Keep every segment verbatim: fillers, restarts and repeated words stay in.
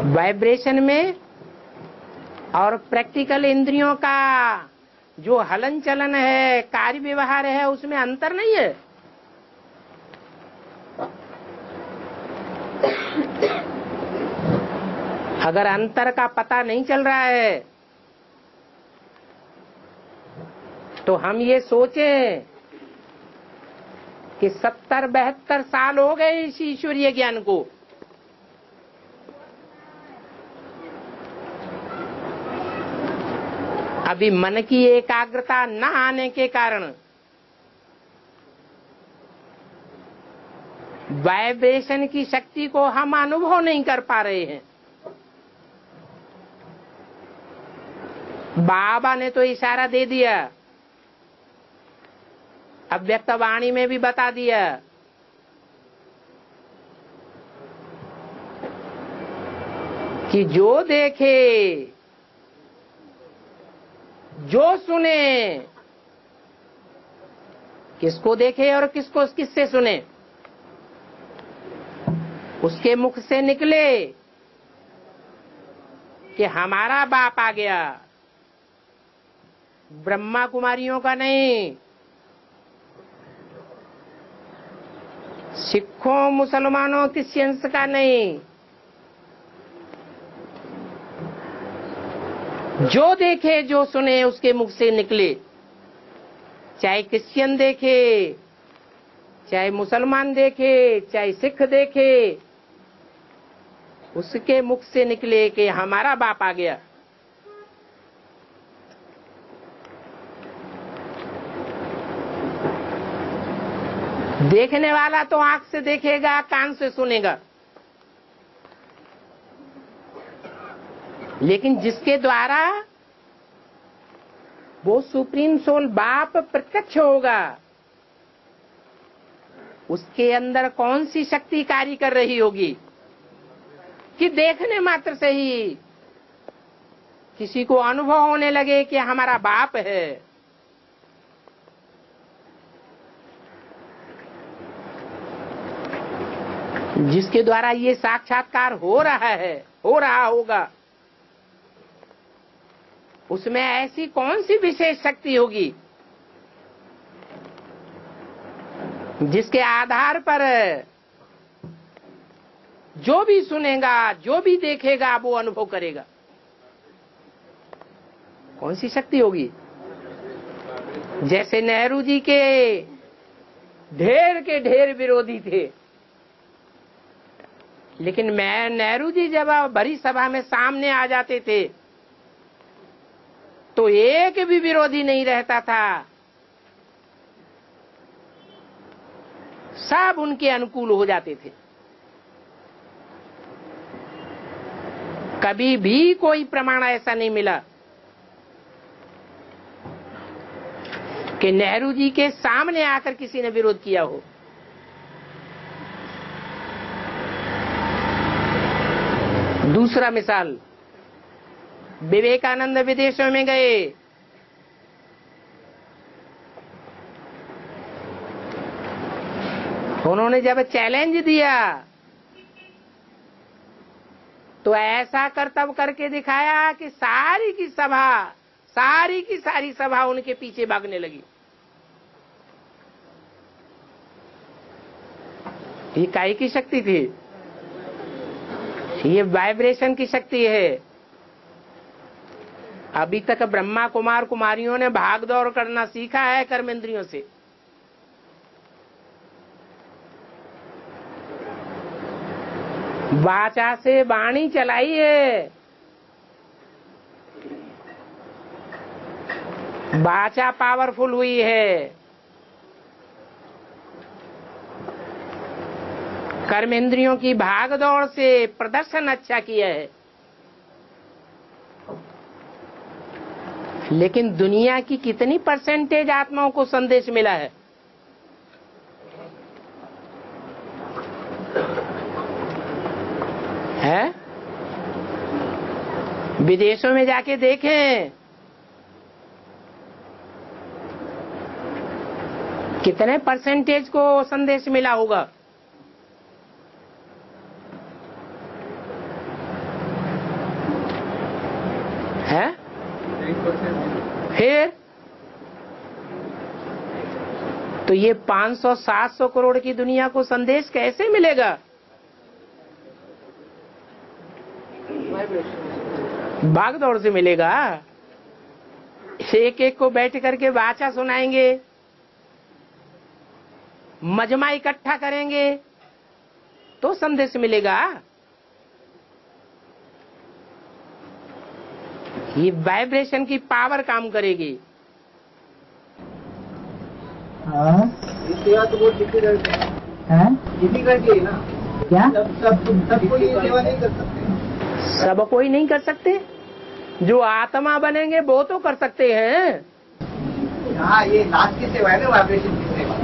Vibration में और practical इंद्रियों का जो हलन चलन है, कार्य व्यवहार है, उसमें अंतर नहीं है। अगर अंतर का पता नहीं चल रहा है तो हम ये सोचें कि सत्तर बहत्तर साल हो गए इस ईश्वरीय ज्ञान को, अभी मन की एकाग्रता न आने के कारण वाइब्रेशन की शक्ति को हम अनुभव नहीं कर पा रहे हैं। बाबा ने तो इशारा दे दिया, अव्यक्त वाणी में भी बता दिया कि जो देखे, जो सुने, किसको देखे और किसको किससे सुने, उसके मुख से निकले कि हमारा बाप आ गया, ब्रह्मा कुमारियों का नहीं, सिखों मुसलमानों क्रिश्चियंस का नहीं, जो देखे जो सुने उसके मुख से निकले। चाहे क्रिश्चियन देखे, चाहे मुसलमान देखे, चाहे सिख देखे, उसके मुख से निकले कि हमारा बाप आ गया। देखने वाला तो आंख से देखेगा, कान से सुनेगा, लेकिन जिसके द्वारा वो सुप्रीम सोल बाप प्रत्यक्ष होगा, उसके अंदर कौन सी शक्ति कार्य कर रही होगी कि देखने मात्र से ही किसी को अनुभव होने लगे कि हमारा बाप है। जिसके द्वारा ये साक्षात्कार हो रहा है, हो रहा होगा, उसमें ऐसी कौन सी विशेष शक्ति होगी जिसके आधार पर जो भी सुनेगा, जो भी देखेगा, वो अनुभव करेगा। कौन सी शक्ति होगी? जैसे नेहरू जी के ढेर के ढेर विरोधी थे, लेकिन मैं नेहरू जी जब बड़ी सभा में सामने आ जाते थे तो एक भी विरोधी नहीं रहता था, सब उनके अनुकूल हो जाते थे। कभी भी कोई प्रमाण ऐसा नहीं मिला कि नेहरू जी के सामने आकर किसी ने विरोध किया हो। दूसरा मिसाल, विवेकानंद विदेशों में गए, उन्होंने जब चैलेंज दिया तो ऐसा करतब करके दिखाया कि सारी की सभा, सारी की सारी सभा उनके पीछे भागने लगी। ये काहे की शक्ति थी? ये वाइब्रेशन की शक्ति है। अभी तक ब्रह्मा कुमार कुमारियों ने भाग दौड़ करना सीखा है कर्मेंद्रियों से, वाचा से वाणी चलाई है, वाचा पावरफुल हुई है, कर्मेंद्रियों की भागदौड़ से प्रदर्शन अच्छा किया है। लेकिन दुनिया की कितनी परसेंटेज आत्माओं को संदेश मिला है? है? विदेशों में जाके देखें, कितने परसेंटेज को संदेश मिला होगा। फिर तो ये पाँच सौ सात सौ करोड़ की दुनिया को संदेश कैसे मिलेगा? भागदौड़ से मिलेगा। एक एक को बैठ करके वाचा सुनाएंगे, मजमा इकट्ठा करेंगे तो संदेश मिलेगा। ये वाइब्रेशन की पावर काम करेगी। हाँ सेवा तो बहुत डिफिकल्ट है। हैं? डिफिकल्ट है ना। क्या? सब सब सब कोई ये सेवा नहीं कर सकते। सब कोई नहीं कर सकते। जो आत्मा बनेंगे वो तो कर सकते हैं। हाँ, ये लास्ट की सेवा है ना, वाइब्रेशन की सेवा।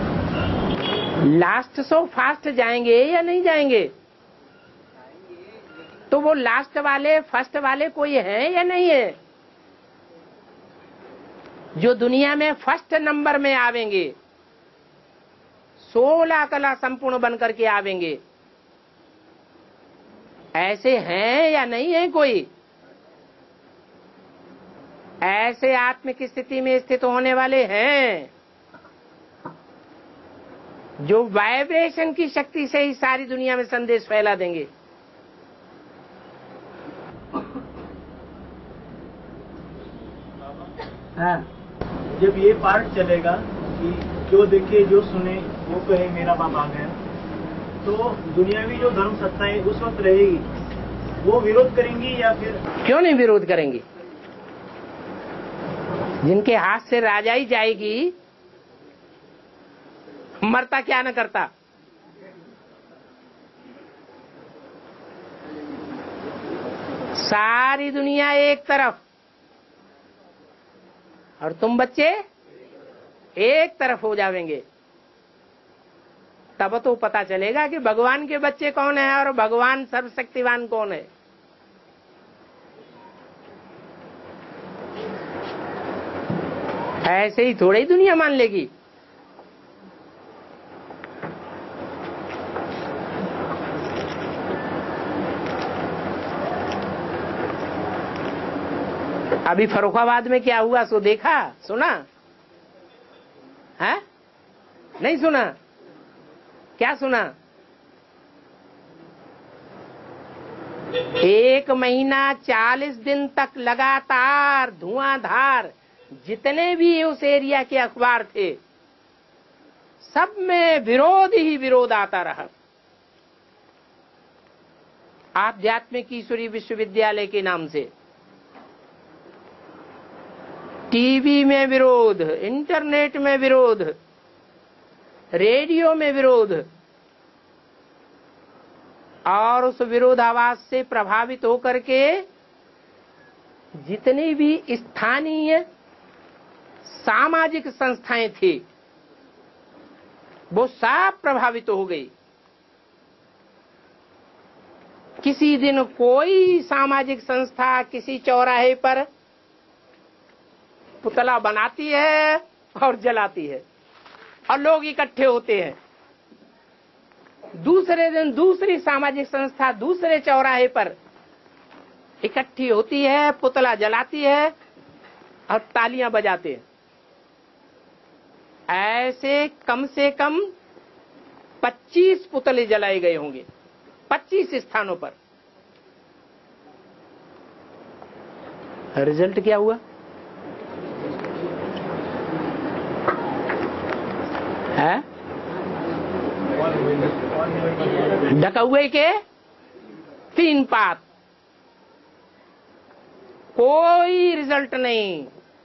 लास्ट सो फास्ट जाएंगे या नहीं जाएंगे? तो वो लास्ट वाले फर्स्ट वाले कोई है या नहीं है? जो दुनिया में फर्स्ट नंबर में आवेंगे, सोलह कला संपूर्ण बनकर के आवेंगे, ऐसे हैं या नहीं है कोई? ऐसे आत्मिक स्थिति में स्थित होने वाले हैं जो वाइब्रेशन की शक्ति से ही सारी दुनिया में संदेश फैला देंगे। हाँ जब ये पार्ट चलेगा कि जो देखे जो सुने वो कहे मेरा बाप आ गया, तो दुनियावी जो धर्म सत्ताएं उस वक्त रहेगी, वो विरोध करेंगी या फिर? क्यों नहीं विरोध करेंगी? जिनके हाथ से राजाई जाएगी, मरता क्या न करता। सारी दुनिया एक तरफ और तुम बच्चे एक तरफ हो जावेंगे। तब तो पता चलेगा कि भगवान के बच्चे कौन है और भगवान सर्वशक्तिवान कौन है। ऐसे ही थोड़ी ही दुनिया मान लेगी। अभी फर्रुखाबाद में क्या हुआ सो देखा सुना है? नहीं सुना? क्या सुना? एक महीना चालीस दिन तक लगातार धुआंधार जितने भी उस एरिया के अखबार थे, सब में विरोध ही विरोध आता रहा। आध्यात्मिक ईश्वरी विश्वविद्यालय के नाम से टीवी में विरोध, इंटरनेट में विरोध, रेडियो में विरोध, और उस विरोधाभास से प्रभावित होकर के जितनी भी स्थानीय सामाजिक संस्थाएं थी वो सब प्रभावित हो गई। किसी दिन कोई सामाजिक संस्था किसी चौराहे पर पुतला बनाती है और जलाती है और लोग इकट्ठे होते हैं। दूसरे दिन दूसरी सामाजिक संस्था दूसरे चौराहे पर इकट्ठी होती है, पुतला जलाती है और तालियां बजाते हैं। ऐसे कम से कम पच्चीस पुतले जलाए गए होंगे, पच्चीस स्थानों पर। रिजल्ट क्या हुआ है? डकौए के तीन पात, कोई रिजल्ट नहीं।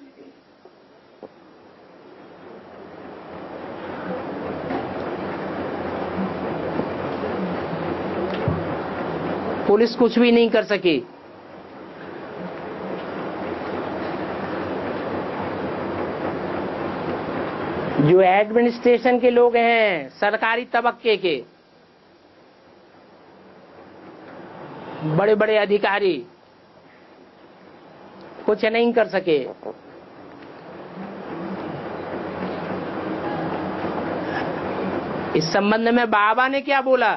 पुलिस कुछ भी नहीं कर सकी। जो एडमिनिस्ट्रेशन के लोग हैं, सरकारी तबक्के के बड़े बड़े अधिकारी, कुछ नहीं कर सके। इस संबंध में बाबा ने क्या बोला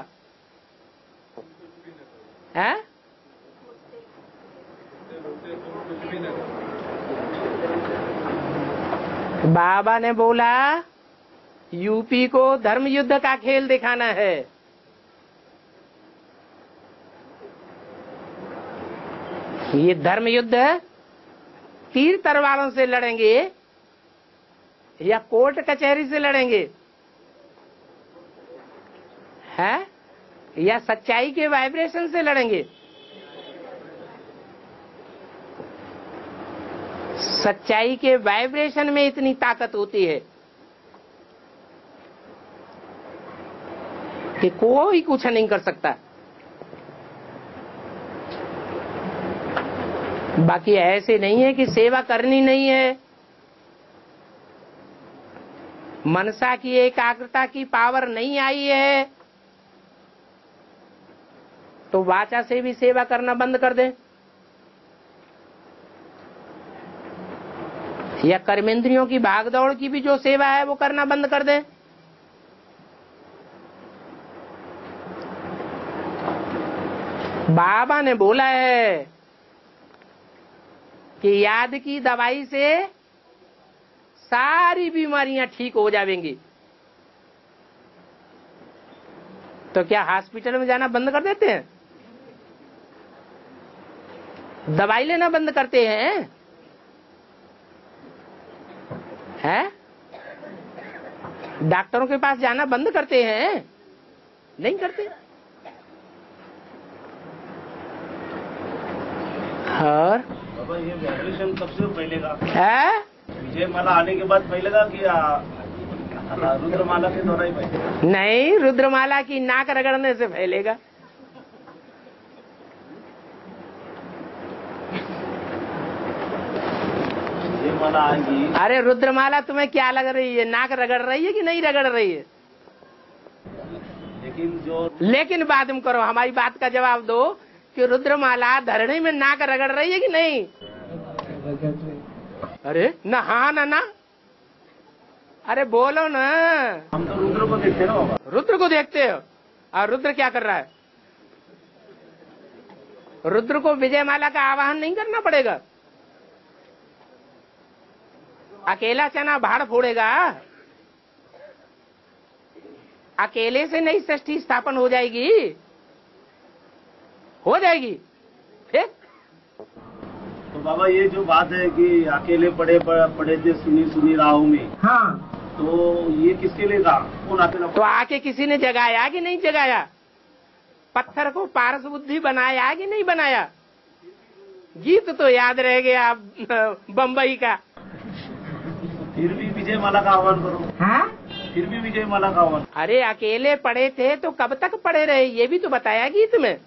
है? बाबा ने बोला यूपी को धर्म युद्ध का खेल दिखाना है। ये धर्म युद्ध तीर तलवारों से लड़ेंगे या कोर्ट कचहरी से लड़ेंगे, है या सच्चाई के वाइब्रेशन से लड़ेंगे? सच्चाई के वाइब्रेशन में इतनी ताकत होती है कि कोई कुछ नहीं कर सकता। बाकी ऐसे नहीं है कि सेवा करनी नहीं है। मनसा की एकाग्रता की पावर नहीं आई है तो वाचा से भी सेवा करना बंद कर दें या कर्मेंद्रियों की भागदौड़ की भी जो सेवा है वो करना बंद कर दें। बाबा ने बोला है कि याद की दवाई से सारी बीमारियां ठीक हो जाएंगी। तो क्या हॉस्पिटल में जाना बंद कर देते हैं? दवाई लेना बंद करते हैं? हैं? डॉक्टरों के पास जाना बंद करते हैं? नहीं करते। और बाबा ये वाइब्रेशन कब से फैलेगा? है विजय माला आने के बाद फैलेगा कि रुद्रमाला के द्वारा ही फैलेगा? नहीं, रुद्रमाला की नाक रगड़ने से फैलेगा। माला आएगी। अरे रुद्रमाला तुम्हें क्या लग रही है? नाक रगड़ रही है कि नहीं रगड़ रही है? लेकिन जो लेकिन बात में करो, हमारी बात का जवाब दो कि रुद्रमाला धरणी में नाक रगड़ रही है कि नहीं? अरे ना हाँ ना ना, अरे बोलो ना। हम तो रुद्र को देखते हैं ना बाबा। रुद्र को देखते हो और रुद्र क्या कर रहा है? रुद्र को विजय माला का आवाहन नहीं करना पड़ेगा। अकेला चना भाड़ फोड़ेगा, अकेले से नहीं सृष्टि स्थापन हो जाएगी, हो जाएगी फिर। तो बाबा ये जो बात है कि अकेले पड़े पड़े थे सुनी सुनी राहों में, हाँ, तो ये किसके लिए था? कौन अकेला? तो आके किसी ने जगाया कि नहीं जगाया? पत्थर को पारस बुद्धि बनाया कि नहीं बनाया? गीत तो याद रह गया बम्बई का। फिर भी विजय माला का आह्वान करो। हाँ? फिर भी विजय माला का आह्वान। अरे अकेले पड़े थे तो कब तक पड़े रहे, ये भी तो बताया गीत में।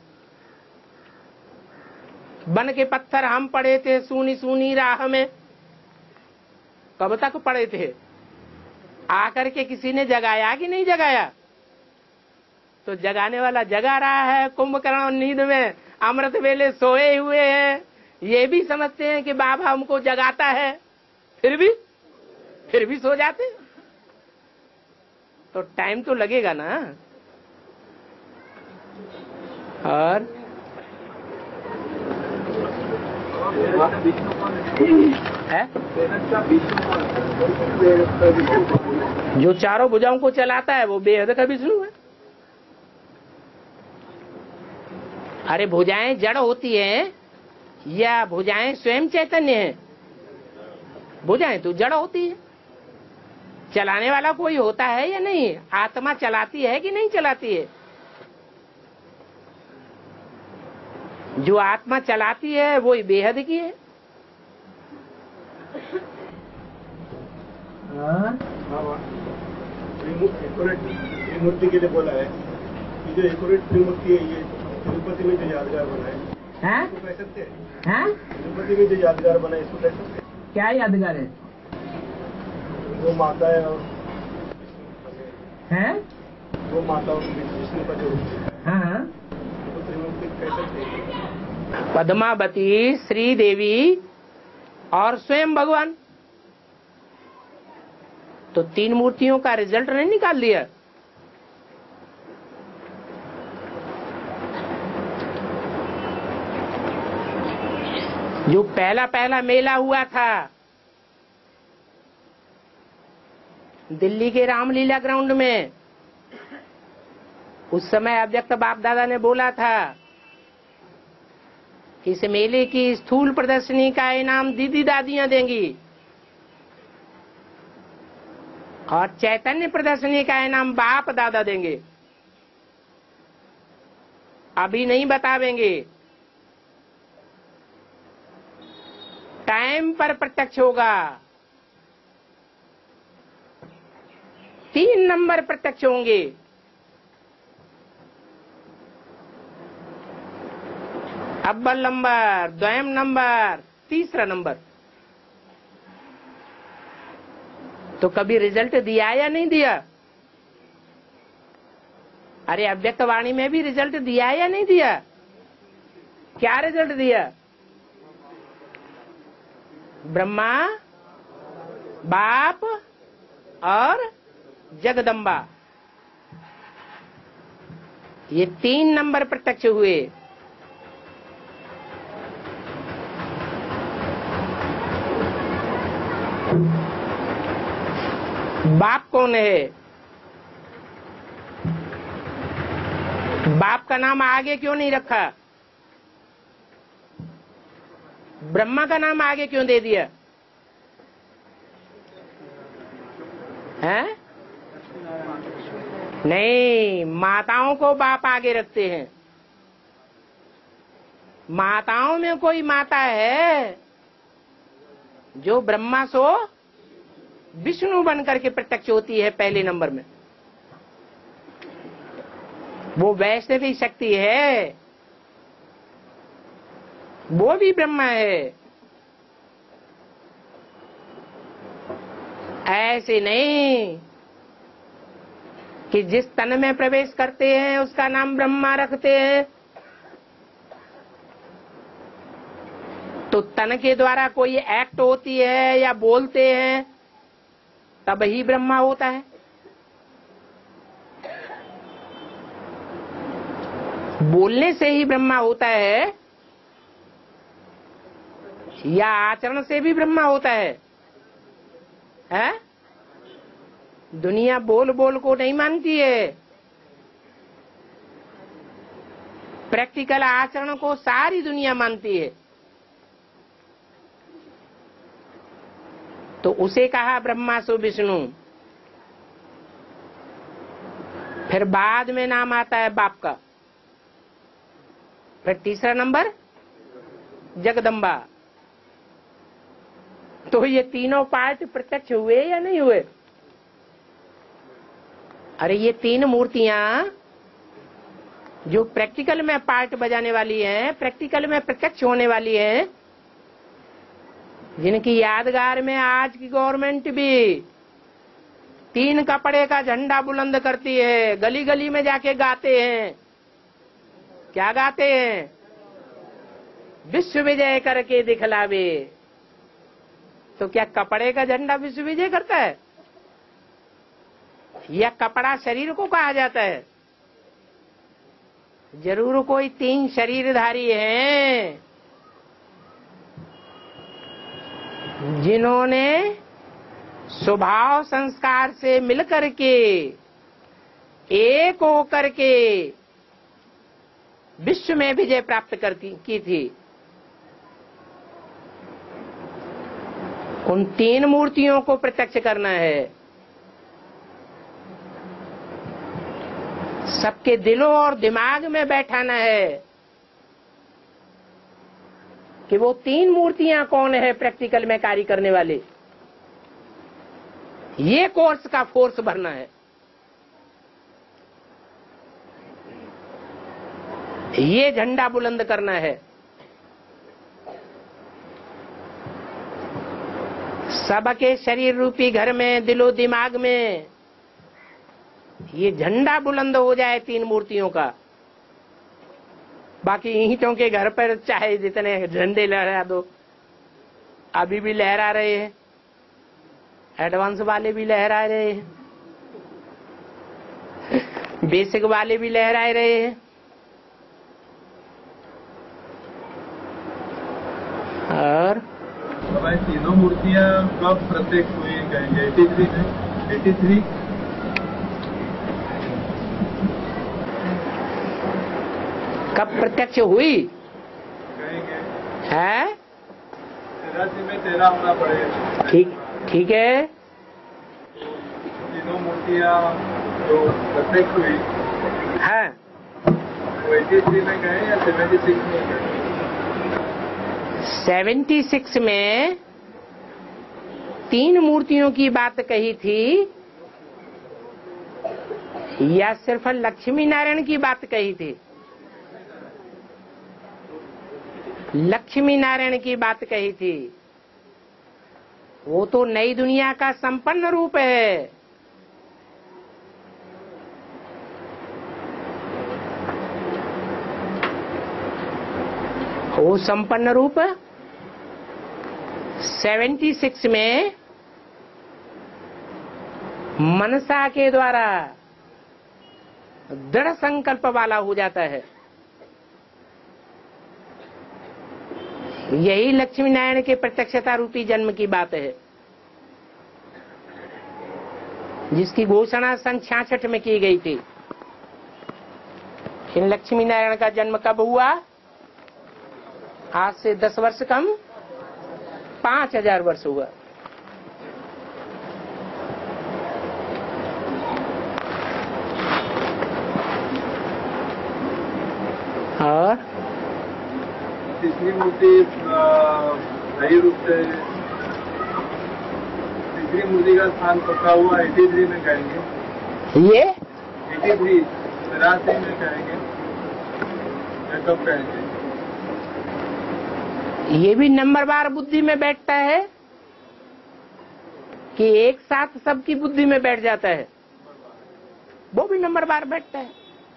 बन के पत्थर हम पड़े थे सूनी सूनी राह में, कब तक पड़े थे? आकर के किसी ने जगाया कि नहीं जगाया? तो जगाने वाला जगा रहा है। कुंभकर्ण नींद में अमृत वेले सोए हुए हैं, ये भी समझते हैं कि बाबा हमको जगाता है, फिर भी फिर भी सो जाते। तो टाइम तो लगेगा ना। और है जो चारों भुजाओं को चलाता है वो बेहद का विष्णु है। अरे भुजाएं जड़ होती हैं या भुजाएं स्वयं चैतन्य है? भुजाएं तो जड़ होती है। चलाने वाला कोई होता है या नहीं? आत्मा चलाती है कि नहीं चलाती है? जो आत्मा चलाती है वो ही बेहद की है। त्रिमूर्ति के लिए बोला है कि जो एकोरेट त्रिमूर्ति है ये तिरुपति में जो यादगार बना है, हैं? इसको कह सकते हैं? हैं? तिरुपति में जो यादगार बना है इसको कह सकते हैं? क्या यादगार है? वो माता है और हैं? वो माता और विष्णु का जो हाँ, तो त्रिमूर्ति कह सकते हैं। पद्मावती, श्री देवी और स्वयं भगवान, तो तीन मूर्तियों का रिजल्ट नहीं निकाल दिया। जो पहला पहला मेला हुआ था दिल्ली के रामलीला ग्राउंड में उस समय अव्यक्त बाप दादा ने बोला था कि इस मेले की स्थूल प्रदर्शनी का इनाम दीदी दादियां देंगी और चैतन्य प्रदर्शनी का इनाम बाप दादा देंगे। अभी नहीं बतावेंगे, टाइम पर प्रत्यक्ष होगा। तीन नंबर प्रत्यक्ष होंगे। अव्वल नंबर, द्वयम नंबर, तीसरा नंबर। तो कभी रिजल्ट दिया या नहीं दिया? अरे अव्यक्त वाणी में भी रिजल्ट दिया या नहीं दिया? क्या रिजल्ट दिया? ब्रह्मा, बाप और जगदम्बा, ये तीन नंबर प्रत्यक्ष हुए। बाप कौन है? बाप का नाम आगे क्यों नहीं रखा? ब्रह्मा का नाम आगे क्यों दे दिया? हैं? नहीं, माताओं को बाप आगे रखते हैं। माताओं में कोई माता है जो ब्रह्मा सो विष्णु बनकर के प्रत्यक्ष होती है पहले नंबर में। वो वैष्णवी शक्ति है, वो भी ब्रह्मा है। ऐसे नहीं कि जिस तन में प्रवेश करते हैं उसका नाम ब्रह्मा रखते हैं, तो तन के द्वारा कोई एक्ट होती है या बोलते हैं तब ही ब्रह्मा होता है। बोलने से ही ब्रह्मा होता है या आचरण से भी ब्रह्मा होता है? है? दुनिया बोल बोल को नहीं मानती है, प्रैक्टिकल आचरण को सारी दुनिया मानती है। तो उसे कहा ब्रह्मा सो विष्णु। फिर बाद में नाम आता है बाप का। फिर तीसरा नंबर जगदम्बा। तो ये तीनों पार्ट प्रत्यक्ष हुए या नहीं हुए? अरे ये तीन मूर्तियां जो प्रैक्टिकल में पार्ट बजाने वाली हैं, प्रैक्टिकल में प्रत्यक्ष होने वाली हैं, जिनकी यादगार में आज की गवर्नमेंट भी तीन कपड़े का झंडा बुलंद करती है, गली गली में जाके गाते हैं। क्या गाते हैं? विश्व विजय करके दिखलावे। तो क्या कपड़े का झंडा विश्व विजय करता है या कपड़ा शरीर को कहा जाता है? जरूर कोई तीन शरीरधारी हैं जिन्होंने स्वभाव संस्कार से मिलकर के एक होकर के विश्व में विजय प्राप्त कर की थी। उन तीन मूर्तियों को प्रत्यक्ष करना है। सबके दिलों और दिमाग में बैठाना है कि वो तीन मूर्तियां कौन है प्रैक्टिकल में कार्य करने वाले। ये कोर्स का फोर्स भरना है। ये झंडा बुलंद करना है। सबके शरीर रूपी घर में, दिलो दिमाग में ये झंडा बुलंद हो जाए तीन मूर्तियों का। बाकी ईंटों के घर पर चाहे जितने झंडे लहरा दो, अभी भी लहरा रहे हैं, एडवांस वाले भी लहरा रहे हैं, बेसिक वाले भी लहरा रहे हैं। और तीनों मूर्तियां कब प्रत्यक्ष हुई, कहेंगे ठीक ठीक है? Eighty three. कब प्रत्यक्ष हुई कहेंगे है? तेरासी में तेरह होना पड़ेगा। ठीक ठीक है। तीनों मूर्तियाँ जो प्रत्यक्ष हुई है वो एटी थ्री में गए या सेवेंटी सिक्स में गए? सेवेंटी सिक्स में तीन मूर्तियों की बात कही थी या सिर्फ लक्ष्मी नारायण की बात कही थी? लक्ष्मी नारायण की बात कही थी। वो तो नई दुनिया का संपन्न रूप है। वो संपन्न रूप सेवेंटी सिक्स में मनसा के द्वारा दृढ़ संकल्प वाला हो जाता है। यही लक्ष्मी नारायण के प्रत्यक्षता रूपी जन्म की बात है, जिसकी घोषणा सन छियासठ में की गई थी। इन लक्ष्मी नारायण का जन्म कब हुआ? आज से दस वर्ष कम पांच हजार वर्ष हुआ। और तीसरी मूर्ति सही रूप से तीसरी मूर्ति का स्थान पक्का हुआ एटी थ्री में कहेंगे। ये एटी थ्री तिरासी में कहेंगे या कब कहेंगे? ये भी नंबरवार बुद्धि में बैठता है कि एक साथ सबकी बुद्धि में बैठ जाता है? वो भी नंबरवार बैठता है।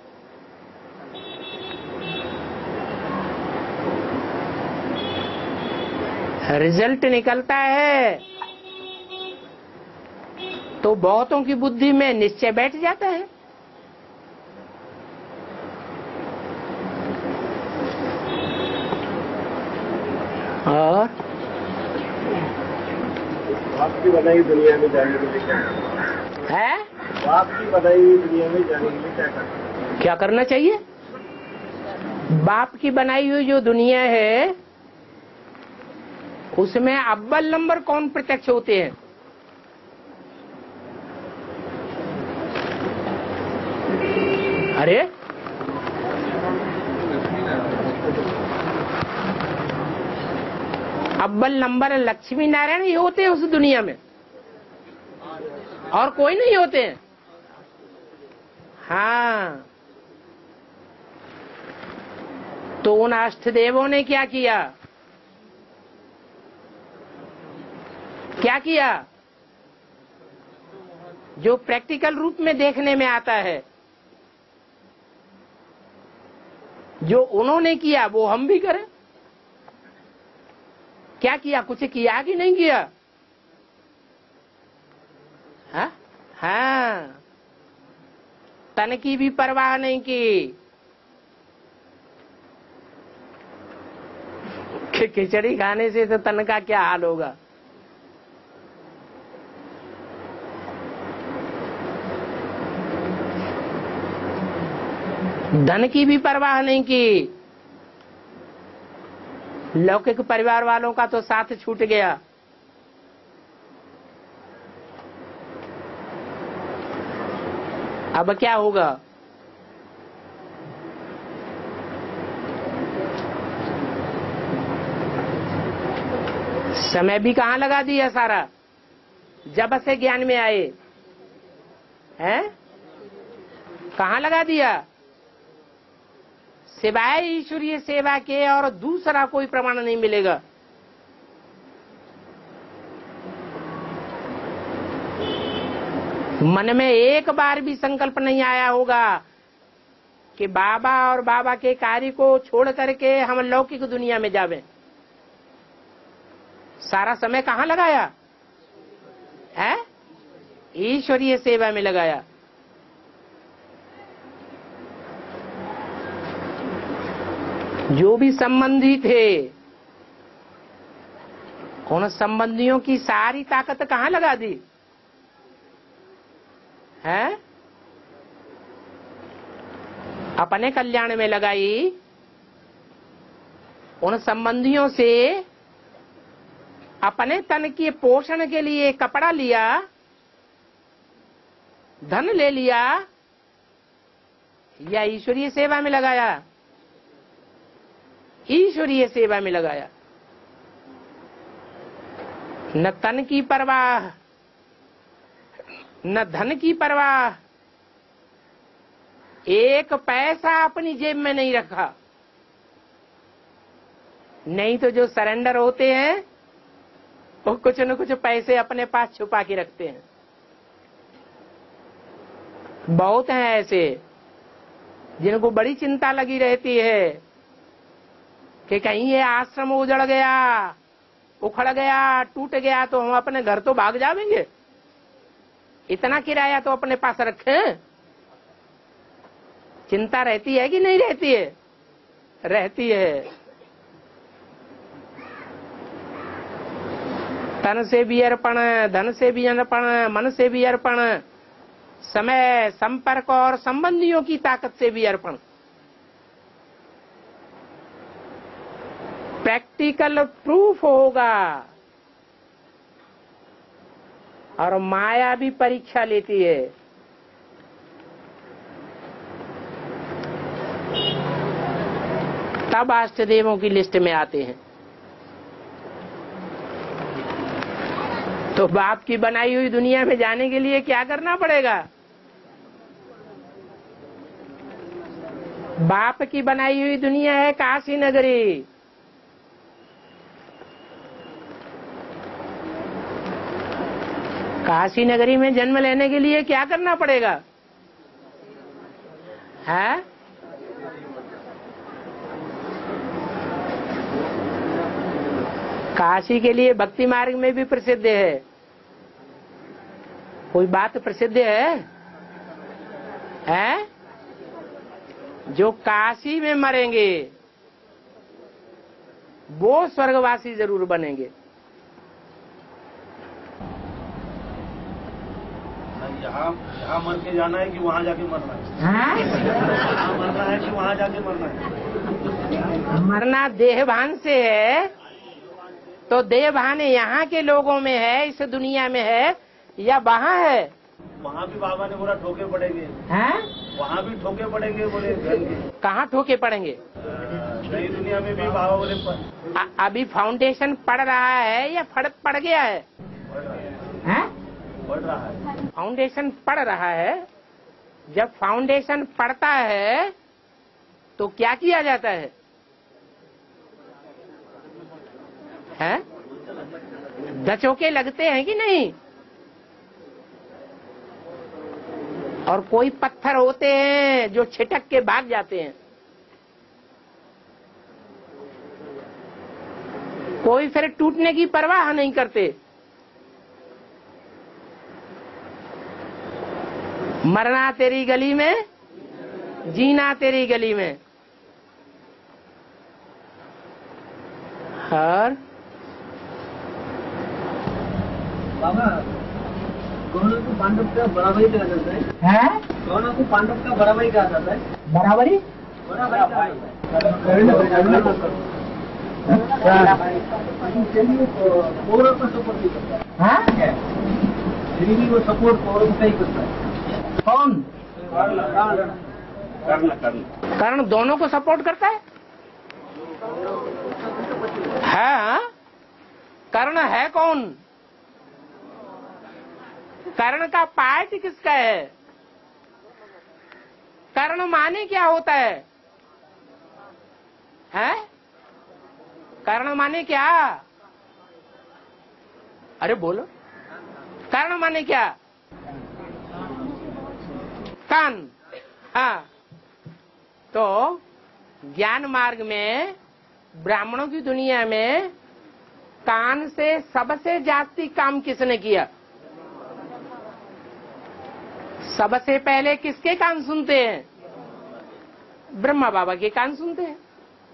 रिजल्ट निकलता है तो बहुतों की बुद्धि में निश्चय बैठ जाता है। और आपकी बनाई दुनिया में जाने के लिए क्या है? आपकी बनाई हुई दुनिया में जाने के लिए क्या करना क्या करना चाहिए? बाप की बनाई हुई जो दुनिया है उसमें अव्वल नंबर कौन प्रत्यक्ष होते हैं? अरे अव्वल नंबर लक्ष्मी नारायण ही होते हैं उस दुनिया में, और कोई नहीं होते हैं। हाँ, तो उन अष्टदेवों ने क्या किया? क्या किया? जो प्रैक्टिकल रूप में देखने में आता है, जो उन्होंने किया वो हम भी करें। क्या किया? कुछ किया कि नहीं किया? हाँ हाँ, तन की भी परवाह नहीं की कि खिचड़ी खाने से तो तन का क्या हाल होगा। धन की भी परवाह नहीं की। लौकिक परिवार वालों का तो साथ छूट गया। अब क्या होगा? समय भी कहाँ लगा दिया सारा, जब से ज्ञान में आए हैं? कहाँ लगा दिया? सिवाय ईश्वरीय सेवा के और दूसरा कोई प्रमाण नहीं मिलेगा। मन में एक बार भी संकल्प नहीं आया होगा कि बाबा और बाबा के कार्य को छोड़ करके हम लौकिक दुनिया में जावें। सारा समय कहाँ लगाया है? ईश्वरीय सेवा में लगाया। जो भी संबंधी थे उन संबंधियों की सारी ताकत कहाँ लगा दी? है, अपने कल्याण में लगाई, उन संबंधियों से अपने तन के पोषण के लिए कपड़ा लिया, धन ले लिया, या ईश्वरीय सेवा में लगाया? ईश्वरीय सेवा में लगाया। न तन की परवाह, न धन की परवाह, एक पैसा अपनी जेब में नहीं रखा। नहीं तो जो सरेंडर होते हैं वो कुछ न कुछ पैसे अपने पास छुपा के रखते हैं। बहुत हैं ऐसे जिनको बड़ी चिंता लगी रहती है कि कहीं ये आश्रम उजड़ गया, उखड़ गया, टूट गया तो हम अपने घर तो भाग जाएंगे, इतना किराया तो अपने पास रखें। चिंता रहती है कि नहीं रहती है? रहती है। तन से भी अर्पण, धन से भी अर्पण, मन से भी अर्पण, समय, संपर्क और संबंधियों की ताकत से भी अर्पण। प्रैक्टिकल प्रूफ होगा। और माया भी परीक्षा लेती है। तब अष्टदेवों की लिस्ट में आते हैं। तो बाप की बनाई हुई दुनिया में जाने के लिए क्या करना पड़ेगा? बाप की बनाई हुई दुनिया है काशी नगरी। काशी नगरी में जन्म लेने के लिए क्या करना पड़ेगा? है? काशी के लिए भक्ति मार्ग में भी प्रसिद्ध है। कोई बात प्रसिद्ध है? है? जो काशी में मरेंगे वो स्वर्गवासी जरूर बनेंगे। यहाँ यहाँ मर के जाना है कि वहाँ जाके मरना है? यहाँ मरना है कि वहाँ जाके मरना है? मरना देहभान से है तो देहभान यहाँ के लोगों में है, इस दुनिया में है, या वहाँ है? वहाँ भी बाबा ने बोला ठोके पड़ेंगे। हैं? वहाँ भी ठोके पड़ेंगे बोले। कहाँ ठोके पड़ेंगे? नई दुनिया में भी बाबा बोले पर... अ- अभी फाउंडेशन पड़ रहा है या फड़ पड़ गया है? हैं? बढ़ रहा है। फाउंडेशन पड़ रहा है। जब फाउंडेशन पड़ता है तो क्या किया जाता है? हैं? दचोके लगते हैं कि नहीं? और कोई पत्थर होते हैं जो छिटक के भाग जाते हैं। कोई फिर टूटने की परवाह नहीं करते। मरना तेरी गली में, जीना तेरी गली में। और बाबा कौन को पांडव का बड़ा भाई कहा जाता है? हैं? कौन को पांडव का बड़ा भाई कहा जाता है? बराबरी? बड़ा भाई कहा जाता है। कौरव का सपोर्ट नहीं करता हाँ? है। फिर भी वो सपोर्ट कौरव का ही करता है। कौन? करना करना कर्ण दोनों को सपोर्ट करता है। हाँ, कर्ण है कौन? कर्ण का पार्ट किसका है? कर्ण माने क्या होता है? हैं? कर्ण माने क्या? अरे बोलो, कर्ण माने क्या? कान। हाँ, तो ज्ञान मार्ग में, ब्राह्मणों की दुनिया में कान से सबसे जास्ती काम किसने किया? सबसे पहले किसके कान सुनते हैं? ब्रह्मा बाबा के कान सुनते हैं।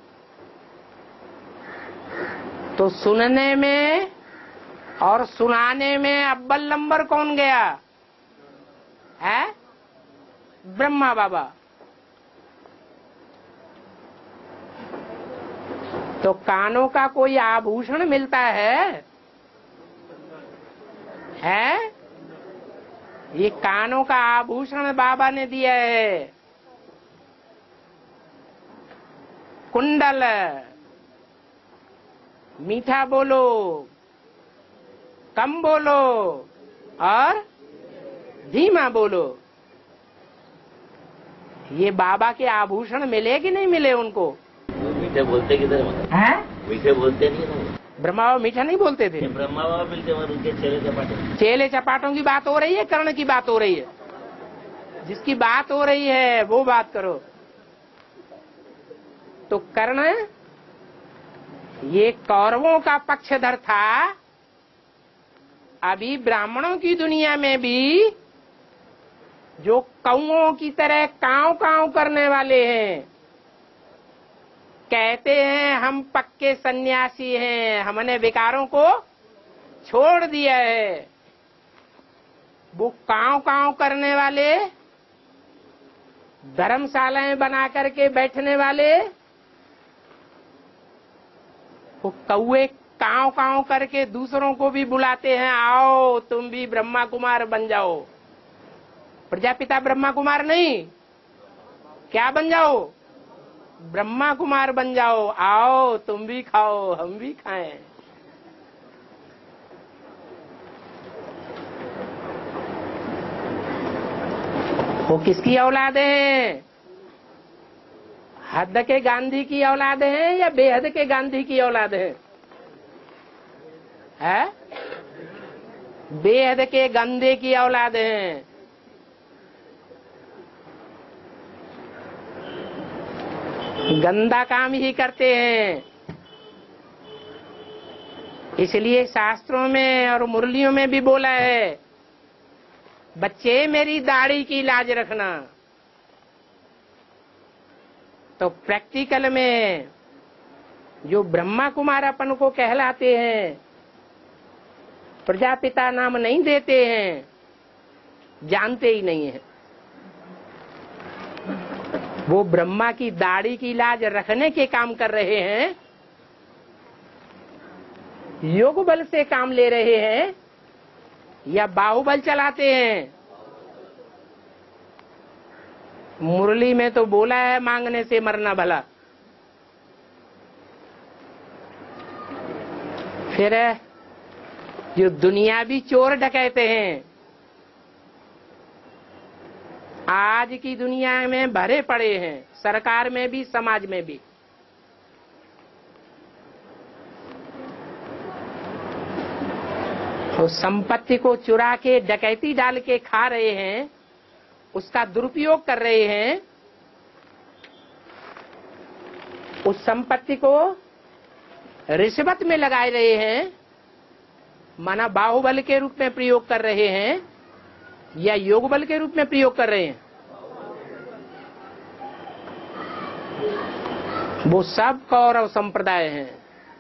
तो सुनने में और सुनाने में अव्वल नंबर कौन गया? है ब्रह्मा बाबा। तो कानों का कोई आभूषण मिलता है है ये कानों का आभूषण बाबा ने दिया है, कुंडल। मीठा बोलो, कम बोलो और धीमा बोलो। ये बाबा के आभूषण मिले कि नहीं मिले उनको? मीठे बोलते किधर हैं? मीठे बोलते नहीं ना। ब्रह्मा बाबा मीठा नहीं बोलते थे। ब्रह्मा बाबा मिलते और उनके चेले चपाटे। चेले चपाटों की बात हो रही है, कर्ण की बात हो रही है? जिसकी बात हो रही है वो बात करो। तो कर्ण ये कौरवों का पक्षधर था। अभी ब्राह्मणों की दुनिया में भी जो कौओं की तरह कांव कांव करने वाले हैं, कहते हैं हम पक्के सन्यासी हैं, हमने विकारों को छोड़ दिया है, वो कांव कांव करने वाले, धर्मशालाएं बना करके बैठने वाले, वो कौए कांव कांव करके दूसरों को भी बुलाते हैं, आओ तुम भी ब्रह्मा कुमार बन जाओ। प्रजापिता ब्रह्मा कुमार नहीं, क्या बन जाओ? ब्रह्मा कुमार बन जाओ, आओ तुम भी खाओ हम भी खाएं। वो किसकी औलाद हैं? हद के गांधी की औलाद हैं या बेहद के गांधी की औलाद हैं? है? बेहद के गंदे की औलाद हैं। गंदा काम ही करते हैं। इसलिए शास्त्रों में और मुरलियों में भी बोला है, बच्चे मेरी दाढ़ी की लाज रखना। तो प्रैक्टिकल में जो ब्रह्मा कुमार अपन को कहलाते हैं, प्रजापिता नाम नहीं देते हैं, जानते ही नहीं है। वो ब्रह्मा की दाढ़ी की लाज रखने के काम कर रहे हैं, योग बल से काम ले रहे हैं या बाहुबल चलाते हैं। मुरली में तो बोला है मांगने से मरना भला। फिर जो दुनियावी चोर डकैते हैं आज की दुनिया में भरे पड़े हैं, सरकार में भी समाज में भी। तो संपत्ति को चुरा के डकैती डाल के खा रहे हैं, उसका दुरुपयोग कर रहे हैं, उस संपत्ति को रिश्वत में लगा रहे हैं, माना बाहुबल के रूप में प्रयोग कर रहे हैं या योग बल के रूप में प्रयोग कर रहे हैं। वो सब कौरव संप्रदाय हैं।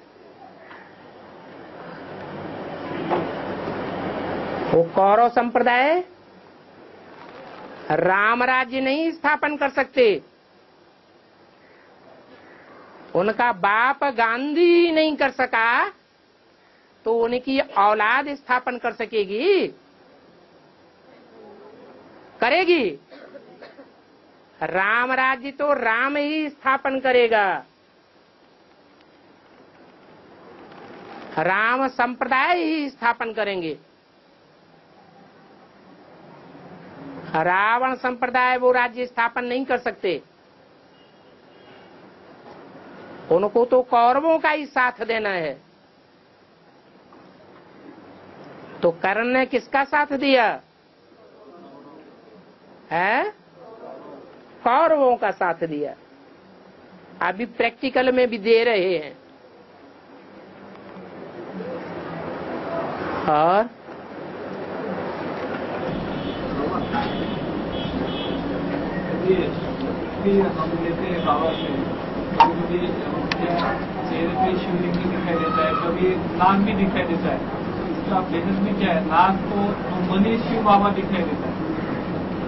वो कौरव संप्रदाय राम राज्य नहीं स्थापन कर सकते। उनका बाप गांधी नहीं कर सका तो उनकी औलाद स्थापन कर सकेगी? करेगी? राम राज्य तो राम ही स्थापन करेगा। राम संप्रदाय ही स्थापन करेंगे। रावण संप्रदाय वो राज्य स्थापन नहीं कर सकते। उनको तो कौरवों का ही साथ देना है। तो कर्ण ने किसका साथ दिया है? कौरवों का साथ दिया। अभी प्रैक्टिकल में भी दे रहे हैं। और हम लेते हैं बाबा से, कभी चेहरे पे शिवलिंग भी दिखाई देता है, कभी नाग भी दिखाई देता है। इसका बेसिस में क्या है? नाग को मनीष शिव बाबा दिखाई देता है।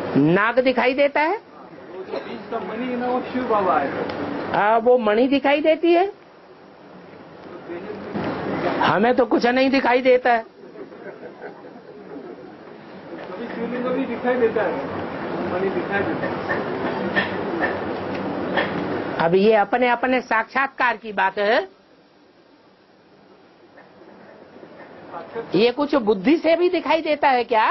नाग दिखाई देता है, जो बीज का मणि है ना वो शिव बाबा है। आ, वो मणि दिखाई देती है, हमें तो कुछ नहीं दिखाई देता है। कभी शिवलिंग भी दिखाई देता है, मणि दिखाई देता है। अब ये अपने अपने साक्षात्कार की बात है, ये कुछ बुद्धि से भी दिखाई देता है क्या?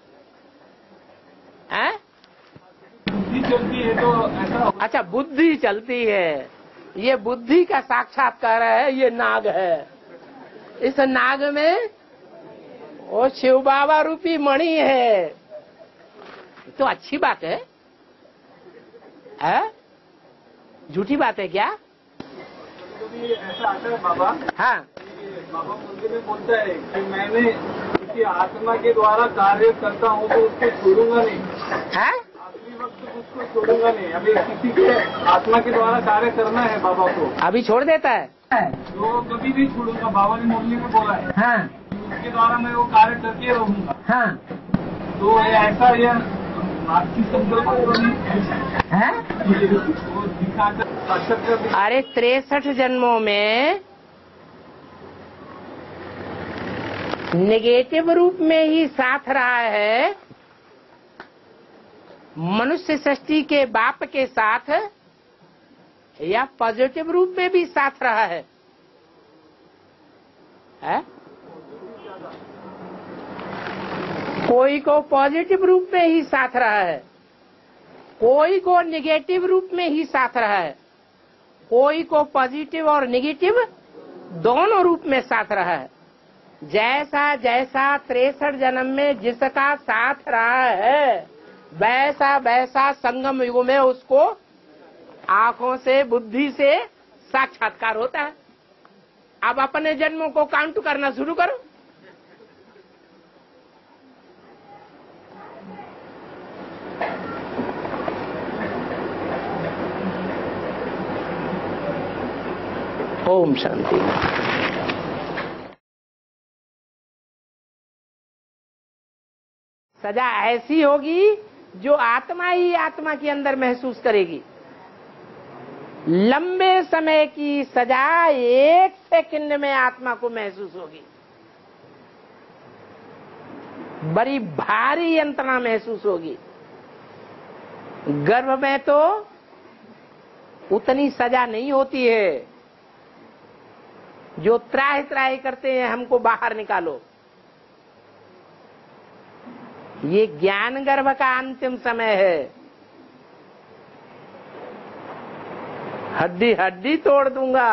है? बुद्धि चलती है तो ऐसा। अच्छा, बुद्धि चलती है, ये बुद्धि का साक्षात्कार है, ये नाग है। इस नाग में वो शिव बाबा रूपी मणि है, तो अच्छी बात है, है? झूठी बात है क्या? कभी ऐसा आता है बाबा, हाँ, बाबा मंदिर में बोलता है कि मैंने किसी आत्मा के द्वारा कार्य करता हूँ तो उसको छोड़ूंगा नहीं, है? आखिरी वक्त उसको छोड़ूंगा नहीं। अभी किसी के आत्मा के द्वारा कार्य करना है बाबा को, अभी छोड़ देता है। तो कभी नहीं छोड़ूंगा। बाबा ने मुरली में बोला है हाँ, उसके द्वारा मैं वो कार्य करके रहूंगा। हाँ, तो ये ऐसा यह आपकी संकल्प को नहीं है? वो दिखाकर साक्षात्कार दिखा- अरे तिरसठ जन्मों में नेगेटिव रूप में ही साथ रहा है, मनुष्य सृष्टि के बाप के साथ, या पॉजिटिव रूप में भी साथ रहा है, है? कोई को पॉजिटिव रूप में ही साथ रहा है, कोई को नेगेटिव रूप में ही साथ रहा है, कोई को पॉजिटिव और नेगेटिव दोनों रूप में साथ रहा है। जैसा जैसा तिरसठ जन्म में जिसका साथ रहा है, वैसा वैसा संगम युग में उसको आंखों से, बुद्धि से साक्षात्कार होता है। अब अपने जन्मों को काउंट करना शुरू करो। ओम शांति। सजा ऐसी होगी जो आत्मा ही आत्मा के अंदर महसूस करेगी। लंबे समय की सजा एक सेकंड में आत्मा को महसूस होगी। बड़ी भारी यंत्रणा महसूस होगी। गर्भ में तो उतनी सजा नहीं होती है, जो त्राह त्राह करते हैं हमको बाहर निकालो। ये ज्ञान गर्भ का अंतिम समय है। हड्डी हड्डी तोड़ दूंगा,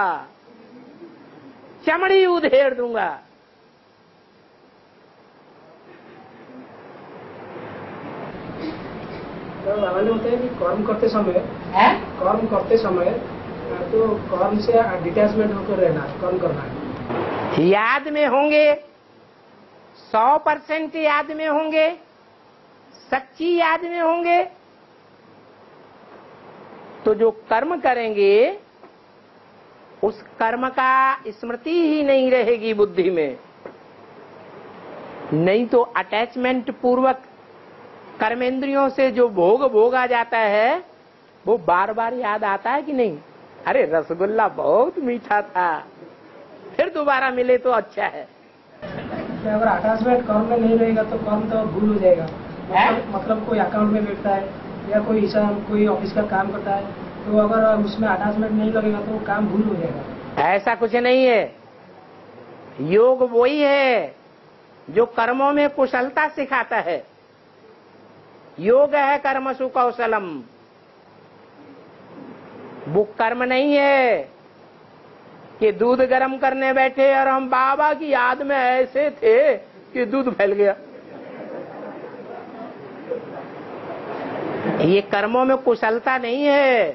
चमड़ी उधेड़ दूंगा। तो हमारे होते हैं कि कर्म करते समय है? कर्म करते समय तो कर्म से डिटैचमेंट होकर रहना है, कर्म करना है। याद में होंगे, सौ परसेंट याद में होंगे, सच्ची याद में होंगे, तो जो कर्म करेंगे उस कर्म का स्मृति ही नहीं रहेगी बुद्धि में। नहीं तो अटैचमेंट पूर्वक कर्मेंद्रियों से जो भोग भोगा जाता है वो बार बार याद आता है कि नहीं? अरे रसगुल्ला बहुत मीठा था, फिर दोबारा मिले तो अच्छा है। तो अगर अटैचमेंट कर्म में नहीं रहेगा तो कर्म तो भूल हो जाएगा। मतलब, मतलब कोई अकाउंट में बैठता है या कोई हिसाब, कोई ऑफिस का काम करता है, तो अगर उसमें अटैचमेंट नहीं लगेगा तो वो काम भूल हो जाएगा। ऐसा कुछ नहीं है। योग वही है जो कर्मों में कुशलता सिखाता है। योग है कर्मसु कौशलम। वो कर्म नहीं है कि दूध गर्म करने बैठे और हम बाबा की याद में ऐसे थे कि दूध फैल गया। ये कर्मों में कुशलता नहीं है।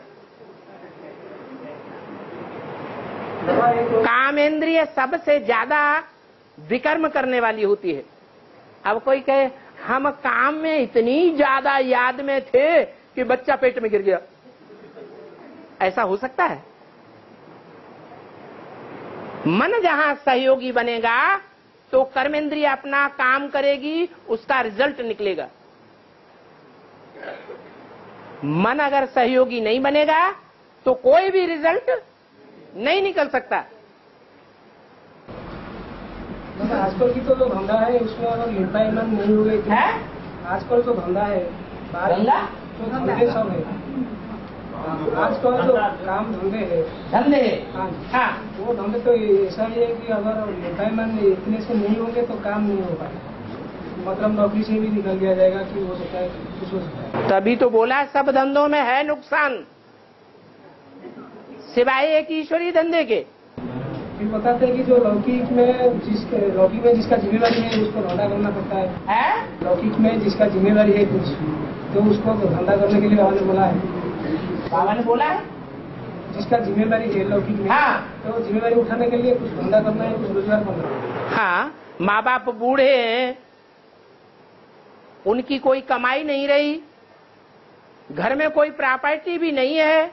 कामेंद्रिय सबसे ज्यादा विकर्म करने वाली होती है। अब कोई कहे हम काम में इतनी ज्यादा याद में थे कि बच्चा पेट में गिर गया, ऐसा हो सकता है? मन जहां सहयोगी बनेगा तो कर्मेंद्रिय अपना काम करेगी, उसका रिजल्ट निकलेगा। मन अगर सहयोगी नहीं बनेगा तो कोई भी रिजल्ट नहीं निकल सकता। मतलब आजकल की तो जो धंधा है उसमें अगर लिपाई मन नहीं हुए तो है आजकल जो धंधा है बाहर धंधा? तो धंधे सब है। आजकल जो काम धंधे है धंधे हाँ हाँ वो धंधे तो ऐसा ही है कि अगर लिपाई मन इतने से नहीं होंगे तो काम नहीं हो पाएगा। मतलब नौकरी से भी निकल दिया जाएगा कि हो सकता है कुछ हो सकता है। तभी तो बोला सब धंधों में है नुकसान सिवाय एक ईश्वरीय धंधे के। फिर बताते हैं कि जो लौकिक में जिसके लौकिक में जिसका जिम्मेदारी है उसको धंधा करना पड़ता है। है लौकिक में जिसका जिम्मेदारी है कुछ तो उसको धंधा करने के लिए बाबा ने बोला है। बाबा ने बोला है जिसका जिम्मेदारी है लौकिक में हाँ। तो जिम्मेदारी उठाने के लिए कुछ धंधा करना है कुछ रोजगार करना है। हाँ माँ बाप बूढ़े हैं उनकी कोई कमाई नहीं रही घर में कोई प्रॉपर्टी भी नहीं है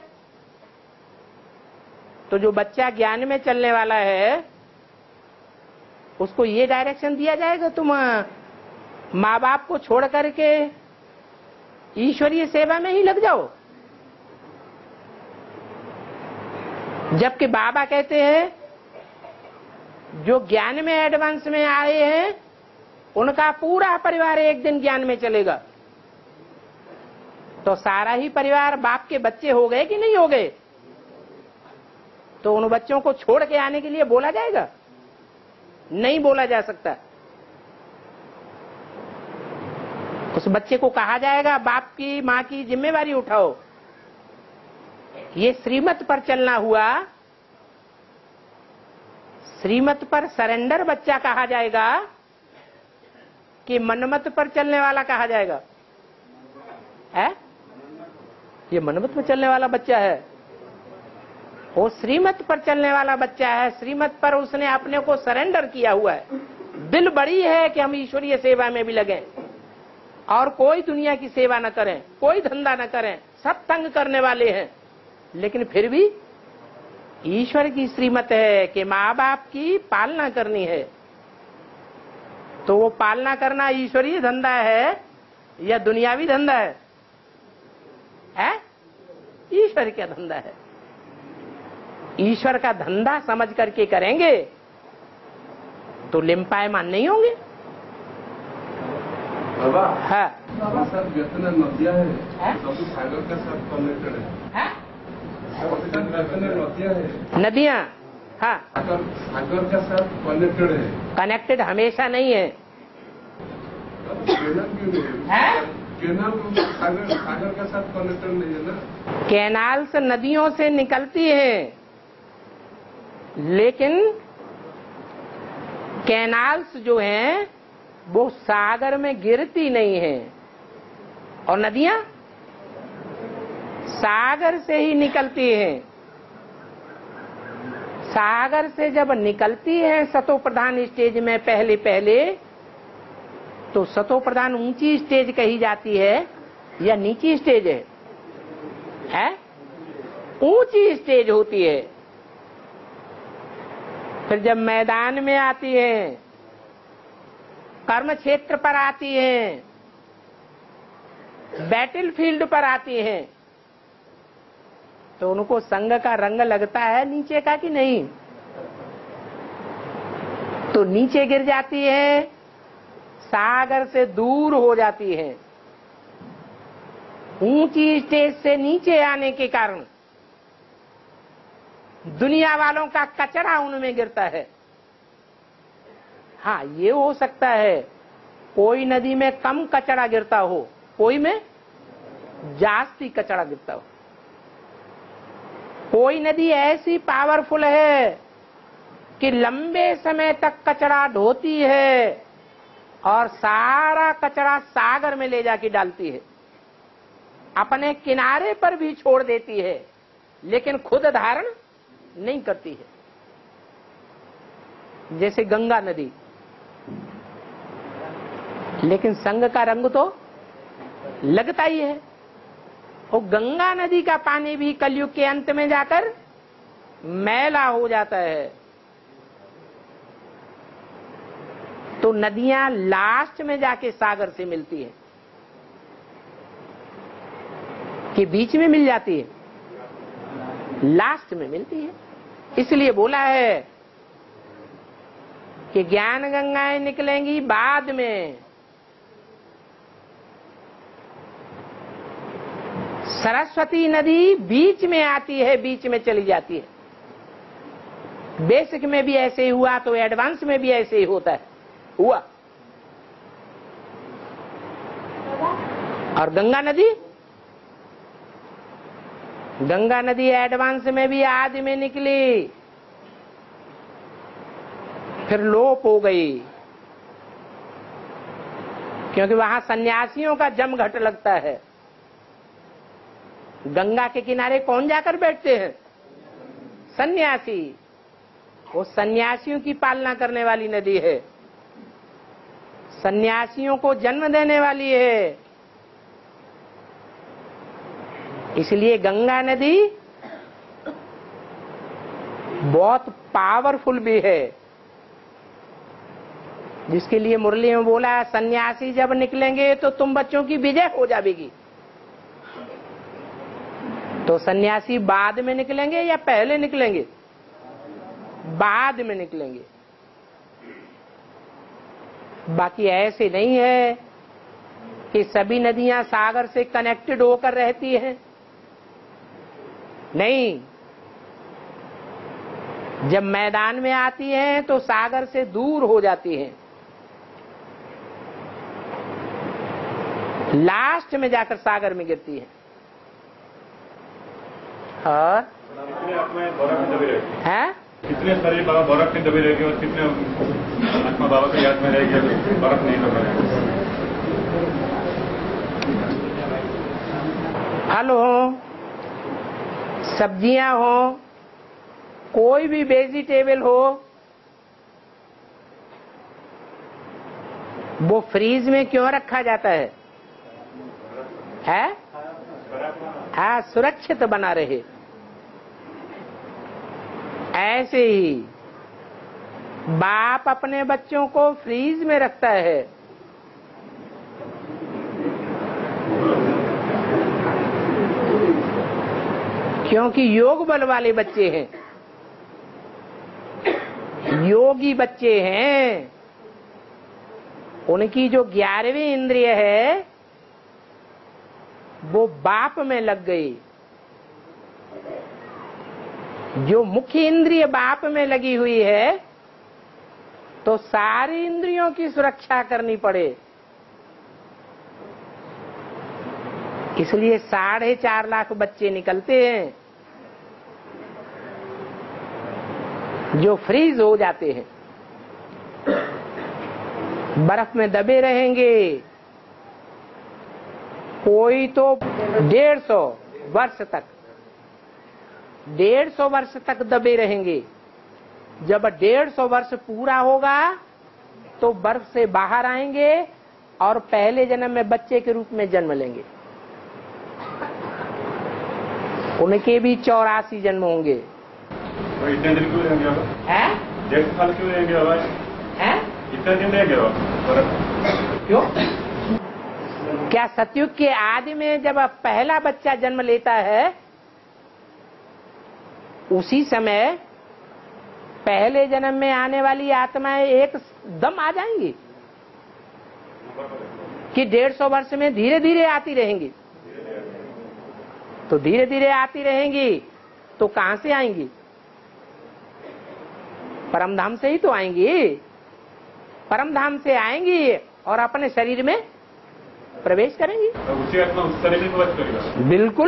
तो जो बच्चा ज्ञान में चलने वाला है उसको ये डायरेक्शन दिया जाएगा तुम माँ बाप को छोड़ करके ईश्वरीय सेवा में ही लग जाओ। जबकि बाबा कहते हैं जो ज्ञान में एडवांस में आए हैं उनका पूरा परिवार एक दिन ज्ञान में चलेगा। तो सारा ही परिवार बाप के बच्चे हो गए कि नहीं हो गए? तो उन बच्चों को छोड़ के आने के लिए बोला जाएगा? नहीं बोला जा सकता। उस बच्चे को कहा जाएगा बाप की माँ की जिम्मेवारी उठाओ। ये श्रीमत पर चलना हुआ। श्रीमत पर सरेंडर बच्चा कहा जाएगा कि मनमत पर चलने वाला कहा जाएगा? है ये मनमत पर चलने वाला बच्चा है। वो श्रीमत पर चलने वाला बच्चा है। श्रीमत पर उसने अपने को सरेंडर किया हुआ है। दिल बड़ी है कि हम ईश्वरीय सेवा में भी लगें और कोई दुनिया की सेवा न करें, कोई धंधा न करें। सब तंग करने वाले हैं लेकिन फिर भी ईश्वर की श्रीमत है कि माँ बाप की पालना करनी है। तो वो पालना करना ईश्वरीय धंधा है या दुनियावी धंधा है? है ईश्वर का धंधा है। ईश्वर का धंधा समझ करके करेंगे तो लिम्पायमान नहीं होंगे। बाबा हाँ बाबा साहब जितने नदियाँ हैं? हैं सब सागर के साथ कनेक्टेड है। है? जितने नदियाँ हैं नदियाँ हाँ सागर सागर के साथ कनेक्टेड है। कनेक्टेड हमेशा नहीं है। केनाल क्यों नहीं है? केनाल सागर सागर के साथ कनेक्टेड नहीं है ना। कैनाल से नदियों से निकलती है लेकिन कैनाल्स जो हैं वो सागर में गिरती नहीं है और नदियां सागर से ही निकलती हैं। सागर से जब निकलती है सतो प्रधान स्टेज में पहले पहले तो सतो प्रधान ऊंची स्टेज कही जाती है या नीची स्टेज है? है ऊंची स्टेज होती है। फिर जब मैदान में आती है, कर्म क्षेत्र पर आती है, बैटल फील्ड पर आती है तो उनको संग का रंग लगता है नीचे का कि नहीं? तो नीचे गिर जाती है, सागर से दूर हो जाती है। ऊंची स्टेज से नीचे आने के कारण दुनिया वालों का कचरा उनमें गिरता है। हाँ ये हो सकता है कोई नदी में कम कचरा गिरता हो, कोई में जास्ती कचरा गिरता हो। कोई नदी ऐसी पावरफुल है कि लंबे समय तक कचरा ढोती है और सारा कचरा सागर में ले जाके डालती है। अपने किनारे पर भी छोड़ देती है लेकिन खुद धारण नहीं करती है। जैसे गंगा नदी, लेकिन संग का रंग तो लगता ही है। वो गंगा नदी का पानी भी कलयुग के अंत में जाकर मैला हो जाता है। तो नदियां लास्ट में जाके सागर से मिलती हैं। कि बीच में मिल जाती है? लास्ट में मिलती है। इसलिए बोला है कि ज्ञान गंगाएं निकलेंगी बाद में, सरस्वती नदी बीच में आती है, बीच में चली जाती है। बेसिक में भी ऐसे ही हुआ तो एडवांस में भी ऐसे ही होता है, हुआ। और गंगा नदी, गंगा नदी एडवांस में भी आदि में निकली, फिर लोप हो गई, क्योंकि वहां सन्यासियों का जम घट लगता है। गंगा के किनारे कौन जाकर बैठते हैं? सन्यासी। वो सन्यासियों की पालना करने वाली नदी है, सन्यासियों को जन्म देने वाली है। इसलिए गंगा नदी बहुत पावरफुल भी है, जिसके लिए मुरली में बोला सन्यासी जब निकलेंगे तो तुम बच्चों की विजय हो जाएगी। तो सन्यासी बाद में निकलेंगे या पहले निकलेंगे? बाद में निकलेंगे। बाकी ऐसे नहीं है कि सभी नदियां सागर से कनेक्टेड होकर रहती हैं, नहीं। जब मैदान में आती हैं तो सागर से दूर हो जाती हैं, लास्ट में जाकर सागर में गिरती हैं। और कितने आत्माएं बर्फ में दबी रहेगी? हैं? कितने शरीर बाबा बर्फ में दबी रहेगी और कितने आत्मा बाबा की याद में रहेगी, बर्फ नहीं दबा रहेगी? फल हो, सब्जियां हो, कोई भी वेजिटेबल हो, वो फ्रीज में क्यों रखा जाता है? है? हाँ, सुरक्षित बना रहे। ऐसे ही बाप अपने बच्चों को फ्रीज में रखता है, क्योंकि योग बल वाले बच्चे हैं, योगी बच्चे हैं। उनकी जो ग्यारहवीं इंद्रिय है वो बाप में लग गई। जो मुख्य इंद्रिय बाप में लगी हुई है तो सारी इंद्रियों की सुरक्षा करनी पड़े। इसलिए साढ़े चार लाख बच्चे निकलते हैं जो फ्रीज हो जाते हैं, बर्फ में दबे रहेंगे। कोई तो डेढ़ सौ वर्ष तक डेढ़ सौ वर्ष तक दबे रहेंगे। जब डेढ़ सौ वर्ष पूरा होगा तो बर्फ से बाहर आएंगे और पहले जन्म में बच्चे के रूप में जन्म लेंगे। उनके भी चौरासी जन्म होंगे। तो इतने दिन क्यों रहेंगे बाबा? हैं? डेढ़ साल क्यों रहेंगे बाबा? हैं? इतने दिन रहेंगे बाबा बर्फ? क्यों? क्या सतयुग के आदि में जब पहला बच्चा जन्म लेता है उसी समय पहले जन्म में आने वाली आत्माएं एक दम आ जाएंगी कि डेढ़ सौ वर्ष में धीरे धीरे आती रहेंगी? तो धीरे धीरे आती रहेंगी तो कहां से आएंगी? परमधाम से ही तो आएंगी। परमधाम से आएंगी और अपने शरीर में प्रवेश करेंगी। तो उसी आत्मा उस शरीर में प्रवेश करेगा? बिल्कुल।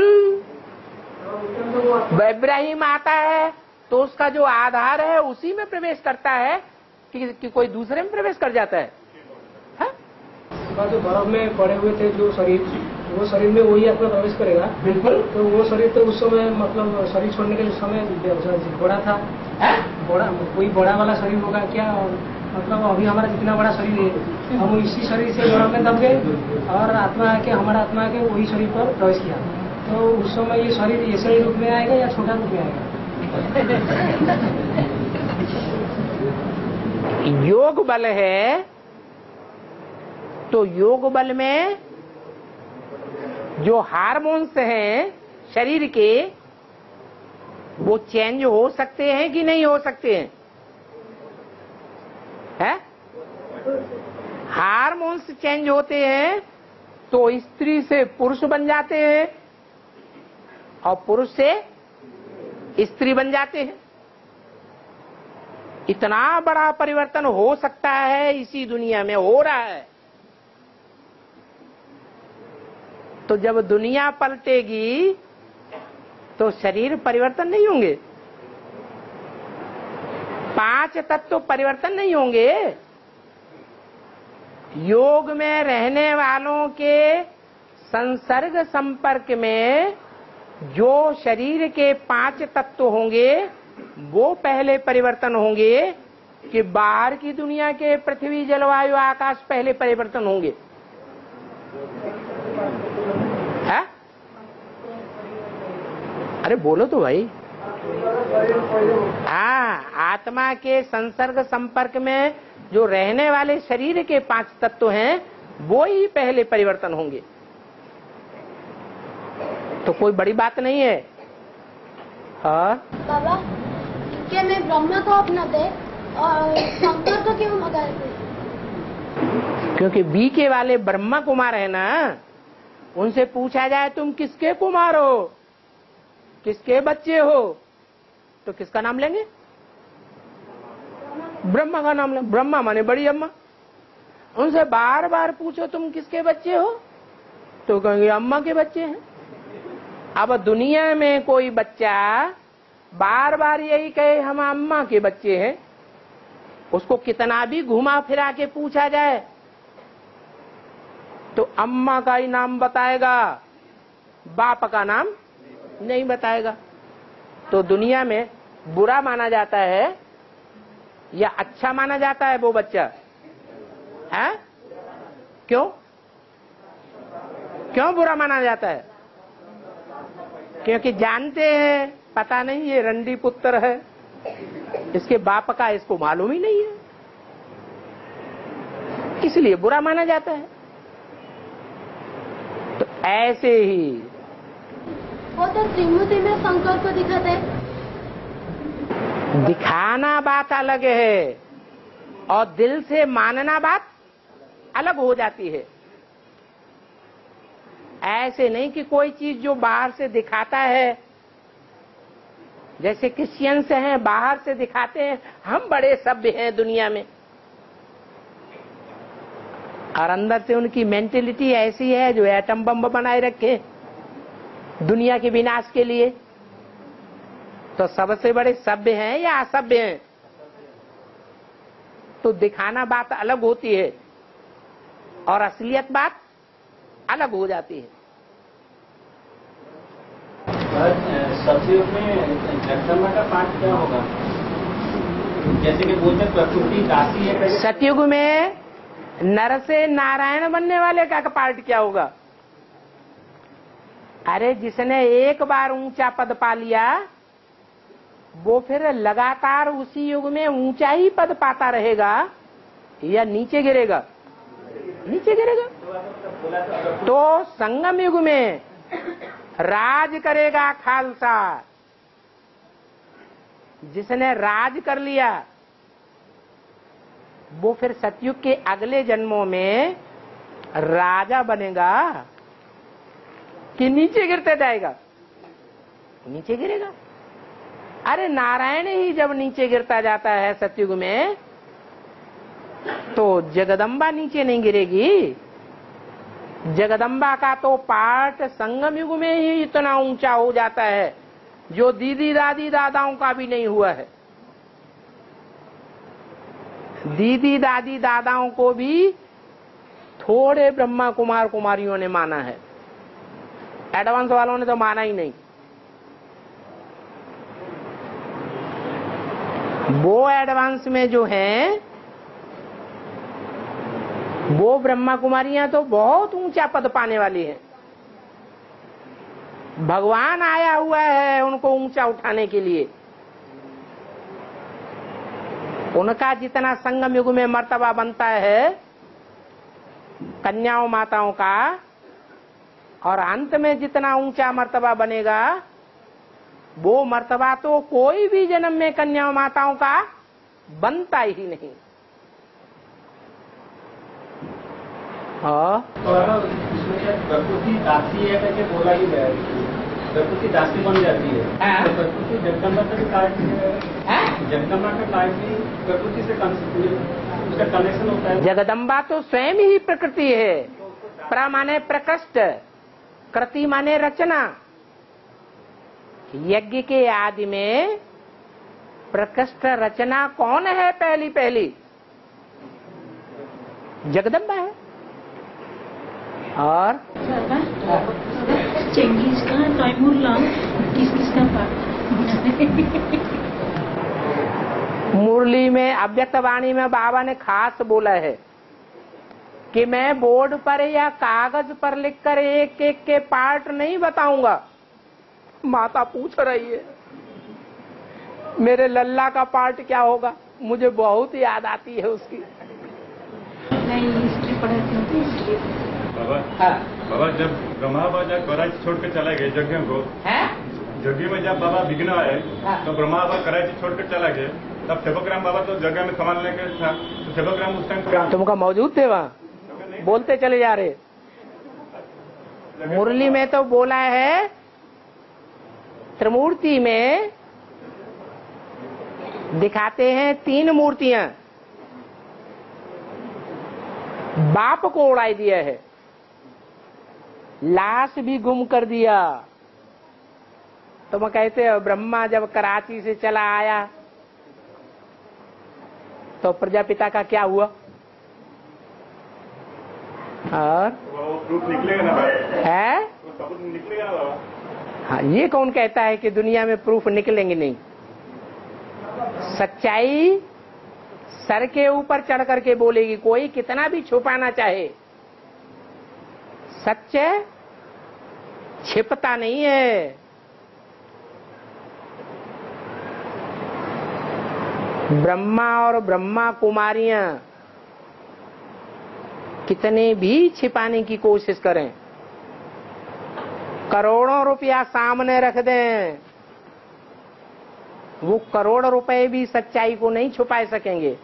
इब्राहिम आता है तो उसका जो आधार है उसी में प्रवेश करता है कि, कि कोई दूसरे में प्रवेश कर जाता है, है? जो बर्फ में पड़े हुए थे जो शरीर, वो शरीर में वही आत्मा प्रवेश करेगा। बिल्कुल। तो वो शरीर तो उस समय मतलब शरीर छोड़ने के समय बड़ा था, बड़ा कोई बड़ा वाला शरीर होगा क्या? मतलब अभी हमारा जितना बड़ा शरीर है हम इसी शरीर से बर्फ में दब गए और आत्मा आके हमारा आत्मा आके वही शरीर पर प्रवेश किया। तो उस समय ये शरीर ऐसे ही रूप में आएगा या छोटा रूप में आएगा? योग बल है तो योग बल में जो हार्मोन्स हैं शरीर के, वो चेंज हो सकते हैं कि नहीं हो सकते हैं? है? हार्मोन्स चेंज होते हैं तो स्त्री से पुरुष बन जाते हैं और पुरुष से स्त्री बन जाते हैं। इतना बड़ा परिवर्तन हो सकता है, इसी दुनिया में हो रहा है। तो जब दुनिया पलटेगी तो शरीर परिवर्तन नहीं होंगे, पांच तत्व परिवर्तन नहीं होंगे। योग में रहने वालों के संसर्ग संपर्क में जो शरीर के पांच तत्व होंगे वो पहले परिवर्तन होंगे कि बाहर की दुनिया के पृथ्वी जलवायु आकाश पहले परिवर्तन होंगे? है? अरे बोलो तो भाई। हाँ, आत्मा के संसर्ग संपर्क में जो रहने वाले शरीर के पांच तत्व हैं वो ही पहले परिवर्तन होंगे। तो कोई बड़ी बात नहीं है। हाँ बाबा, क्या मैं ब्रह्मा को अपनाते और शंकर को क्यों मगाते? क्योंकि बीके वाले ब्रह्मा कुमार है ना, उनसे पूछा जाए तुम किसके कुमार हो, किसके बच्चे हो, तो किसका नाम लेंगे? ब्रह्मा का नाम लेंगे। ब्रह्मा माने बड़ी अम्मा। उनसे बार बार पूछो तुम किसके बच्चे हो, तो कहेंगे अम्मा के बच्चे हैं। अब दुनिया में कोई बच्चा बार बार यही कहे हम अम्मा के बच्चे हैं, उसको कितना भी घुमा फिरा के पूछा जाए तो अम्मा का ही नाम बताएगा, बाप का नाम नहीं बताएगा। तो दुनिया में बुरा माना जाता है या अच्छा माना जाता है वो बच्चा? है? क्यों क्यों बुरा माना जाता है? क्योंकि जानते हैं पता नहीं ये रंडी पुत्र है, इसके बाप का इसको मालूम ही नहीं है, इसलिए बुरा माना जाता है। तो ऐसे ही वो तो त्रिमूर्ति में शंकर को दिखाते। दिखाना बात अलग है और दिल से मानना बात अलग हो जाती है। ऐसे नहीं कि कोई चीज जो बाहर से दिखाता है, जैसे क्रिश्चियंस हैं बाहर से दिखाते हैं हम बड़े सभ्य हैं दुनिया में, और अंदर से उनकी मेंटेलिटी ऐसी है जो एटम बम बनाए रखे दुनिया के विनाश के लिए। तो सबसे बड़े सभ्य हैं या असभ्य हैं? तो दिखाना बात अलग होती है और असलियत बात अलग हो जाती है। सतयुग में जगदम्बा का पाठ क्या होगा? जैसे कि बोलते प्रकृति दासी है। सतयुग में नर से नारायण बनने वाले का पाठ क्या होगा? अरे जिसने एक बार ऊंचा पद पा लिया वो फिर लगातार उसी युग में ऊंचा ही पद पाता रहेगा या नीचे गिरेगा? नीचे गिरेगा। तो संगम युग में राज करेगा खालसा। जिसने राज कर लिया वो फिर सतयुग के अगले जन्मों में राजा बनेगा कि नीचे गिरते जाएगा? नीचे गिरेगा। अरे नारायण ही जब नीचे गिरता जाता है सतयुग में तो जगदम्बा नीचे नहीं गिरेगी। जगदम्बा का तो पाठ संगम युग में ही इतना ऊंचा हो जाता है जो दीदी दादी दादाओं का भी नहीं हुआ है। दीदी दादी दादाओं को भी थोड़े ब्रह्मा कुमार कुमारियों ने माना है, एडवांस वालों ने तो माना ही नहीं। वो एडवांस में जो हैं वो ब्रह्मा कुमारियां तो बहुत ऊंचा पद पाने वाली हैं। भगवान आया हुआ है उनको ऊंचा उठाने के लिए। उनका जितना संगम युग में मर्तबा बनता है कन्याओं माताओं का और अंत में जितना ऊंचा मर्तबा बनेगा वो मर्तबा तो कोई भी जन्म में कन्या माताओं का बनता ही नहीं। हाँ, प्रकृति दासी है करके बोला ही गया है, प्रकृति दासी बन जाती है। तो प्रकृति जगदम्बा का कार्य है, जगदम्बा का कार्य प्रकृति से उसका कनेक्शन होता है। जगदम्बा तो स्वयं ही प्रकृति है। प्र माने प्रकृष्ट, कृति माने रचना। यज्ञ के आदि में प्रकृष्ट रचना कौन है? पहली पहली जगदम्बा है। और चेंगिस का तैमूर किस किसका पाठ? मुरली में अव्यक्त वाणी में बाबा ने खास बोला है कि मैं बोर्ड पर या कागज पर लिखकर एक एक के पार्ट नहीं बताऊंगा। माता पूछ रही है मेरे लल्ला का पार्ट क्या होगा, मुझे बहुत याद आती है उसकी। नहीं, हिस्ट्री पढ़ाती हूँ इसलिए। बाबा, हाँ। बाबा जब ब्रह्मा बाबा जब कराची छोड़ के चला गए यज्ञ को, यज्ञ में जब बाबा विघ्न आए, हाँ। तो ब्रह्मा बाबा कराची छोड़कर चला गए, तब सेवकराम बाबा तो जगह में संभालने के था, तो सेवकराम उस टाइम तुमका मौजूद थे वहाँ? बोलते चले जा रहे। मुरली में तो बोला है, त्रिमूर्ति में दिखाते हैं तीन मूर्तियां, बाप को उड़ा दिया है, लाश भी गुम कर दिया। तो मैं कहते हैं ब्रह्मा जब कराची से चला आया तो प्रजापिता का क्या हुआ? और प्रूफ निकलेगा ना है? सबूत निकलेगा बाबा। हाँ, ये कौन कहता है कि दुनिया में प्रूफ निकलेंगे नहीं? सच्चाई सर के ऊपर चढ़ करके बोलेगी, कोई कितना भी छुपाना चाहे। सच छिपता नहीं है। ब्रह्मा और ब्रह्मा कुमारियां कितने भी छिपाने की कोशिश करें, करोड़ों रुपया सामने रख दें, वो करोड़ रुपए भी सच्चाई को नहीं छुपा सकेंगे।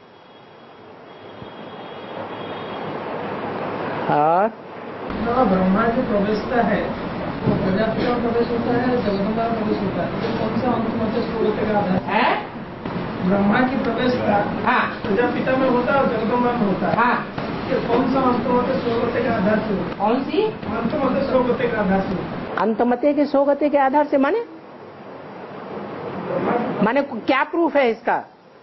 और ब्रह्मा जो प्रवेशता है वो प्रजापिता में प्रवेश होता है, जगदम्बा में प्रवेश होता है, तो कौन सा अंत स्वरूप का आधार है? ब्रह्मा की प्रवेशता हाँ प्रजापिता में होता है और जगदम्बा में होता है। हाँ, कौन सा अंतमते स्वगते के आधार से? कौन सी अंतमते स्वगते के आधार से? अंतमते के स्वगते के आधार से माने माने क्या प्रूफ है इसका?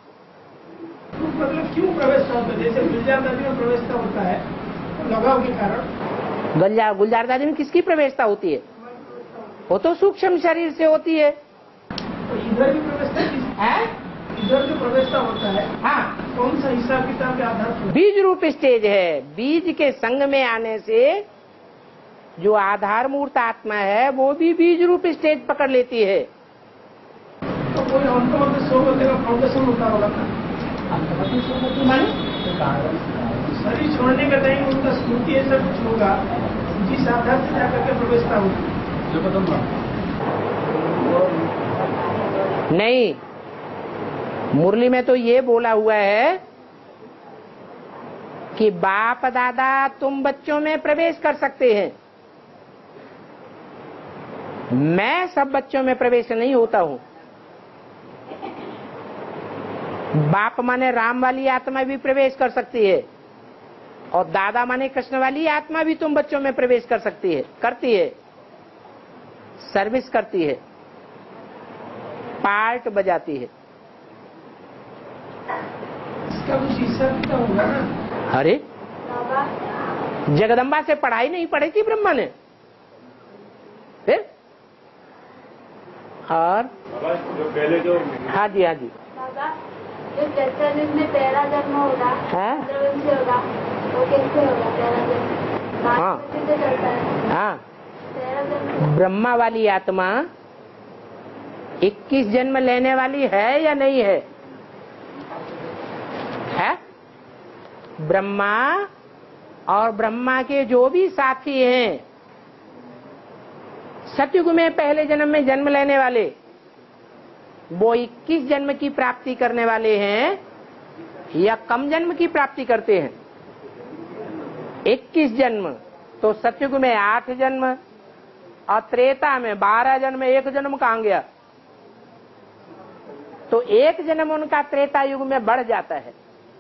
मतलब क्यों प्रवेश होता है? जैसे गुलजार दादी में प्रवेशता होता है लगाव के कारण। गुलजार गुलजार दादी में किसकी प्रवेशता होती है? वो तो सूक्ष्म शरीर से होती है। तो इधर भी प्रवेशता है? इधर जो प्रवेशता होता है हाँ कौन सा हिसाब किताब के आधार पर? बीज रूप स्टेज है। बीज के संग में आने से जो आधार मूर्त आत्मा है वो भी बीज रूप स्टेज पकड़ लेती है। तो कोई अंतमत स्वगति का फाउंडेशन होता होगा ना? अंतमत स्वगति माने शरीर छोड़ने का टाइम उनका स्मृति ऐसा कुछ होगा जिस आधार से जाकर के प्रवेशता होगी। नहीं, मुरली में तो ये बोला हुआ है कि बाप दादा तुम बच्चों में प्रवेश कर सकते हैं, मैं सब बच्चों में प्रवेश नहीं होता हूं। बाप माने राम वाली आत्मा भी प्रवेश कर सकती है और दादा माने कृष्ण वाली आत्मा भी तुम बच्चों में प्रवेश कर सकती है, करती है, सर्विस करती है, पार्ट बजाती है। इसका कुछ हिस्सा कितना होगा ना? अरे जगदम्बा से पढ़ाई नहीं पढ़ी थी ब्रह्मा ने फिर? और जो पहले जो हाँ जी हाँ जी जो चैतन्य में पहला जन्म होगा है से होगा वो कैसे होगा? पहला जन्म हाँ कैसे चलता है? हाँ पहला जन्म ब्रह्मा वाली आत्मा इक्कीस जन्म लेने वाली है या नहीं है? है? ब्रह्मा और ब्रह्मा के जो भी साथी हैं सतयुग में पहले जन्म में जन्म लेने वाले वो इक्कीस जन्म की प्राप्ति करने वाले हैं या कम जन्म की प्राप्ति करते हैं? इक्कीस जन्म। तो सतयुग में आठ जन्म और त्रेता में बारह जन्म, एक जन्म कहां गया? तो एक जन्म उनका त्रेता युग में बढ़ जाता है,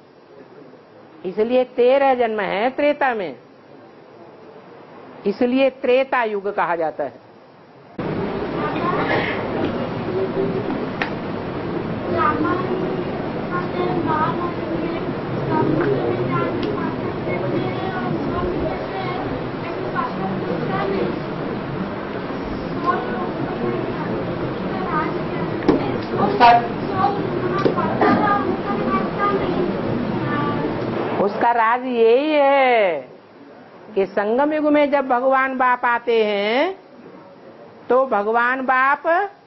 इसलिए तेरह जन्म है त्रेता में, इसलिए त्रेता युग कहा जाता है। उसका राज यही है कि संगम युग में जब भगवान बाप आते हैं तो भगवान बाप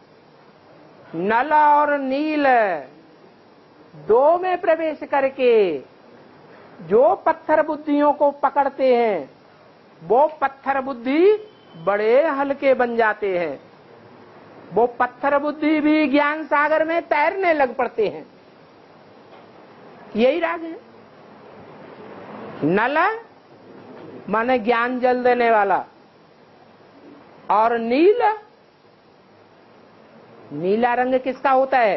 नल और नील दो में प्रवेश करके जो पत्थर बुद्धियों को पकड़ते हैं वो पत्थर बुद्धि बड़े हल्के बन जाते हैं। वो पत्थर बुद्धि भी ज्ञान सागर में तैरने लग पड़ते हैं। यही राज है। नल माने ज्ञान जल देने वाला, और नील, नीला रंग किसका होता है?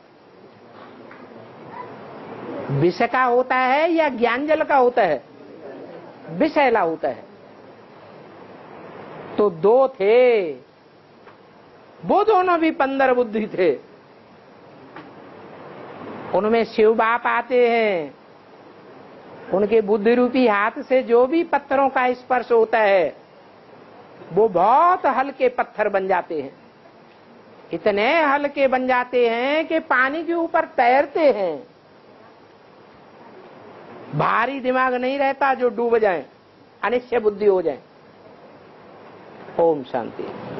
विष का होता है या ज्ञान जल का होता है? विषैला होता है। तो दो थे, वो दोनों भी पंदर बुद्धि थे। उनमें शिव बाप आते हैं, उनके बुद्धि रूपी हाथ से जो भी पत्थरों का स्पर्श होता है वो बहुत हल्के पत्थर बन जाते हैं। इतने हल्के बन जाते हैं कि पानी के ऊपर तैरते हैं। भारी दिमाग नहीं रहता जो डूब जाए, अनिश्चय बुद्धि हो जाए। ओम शांति।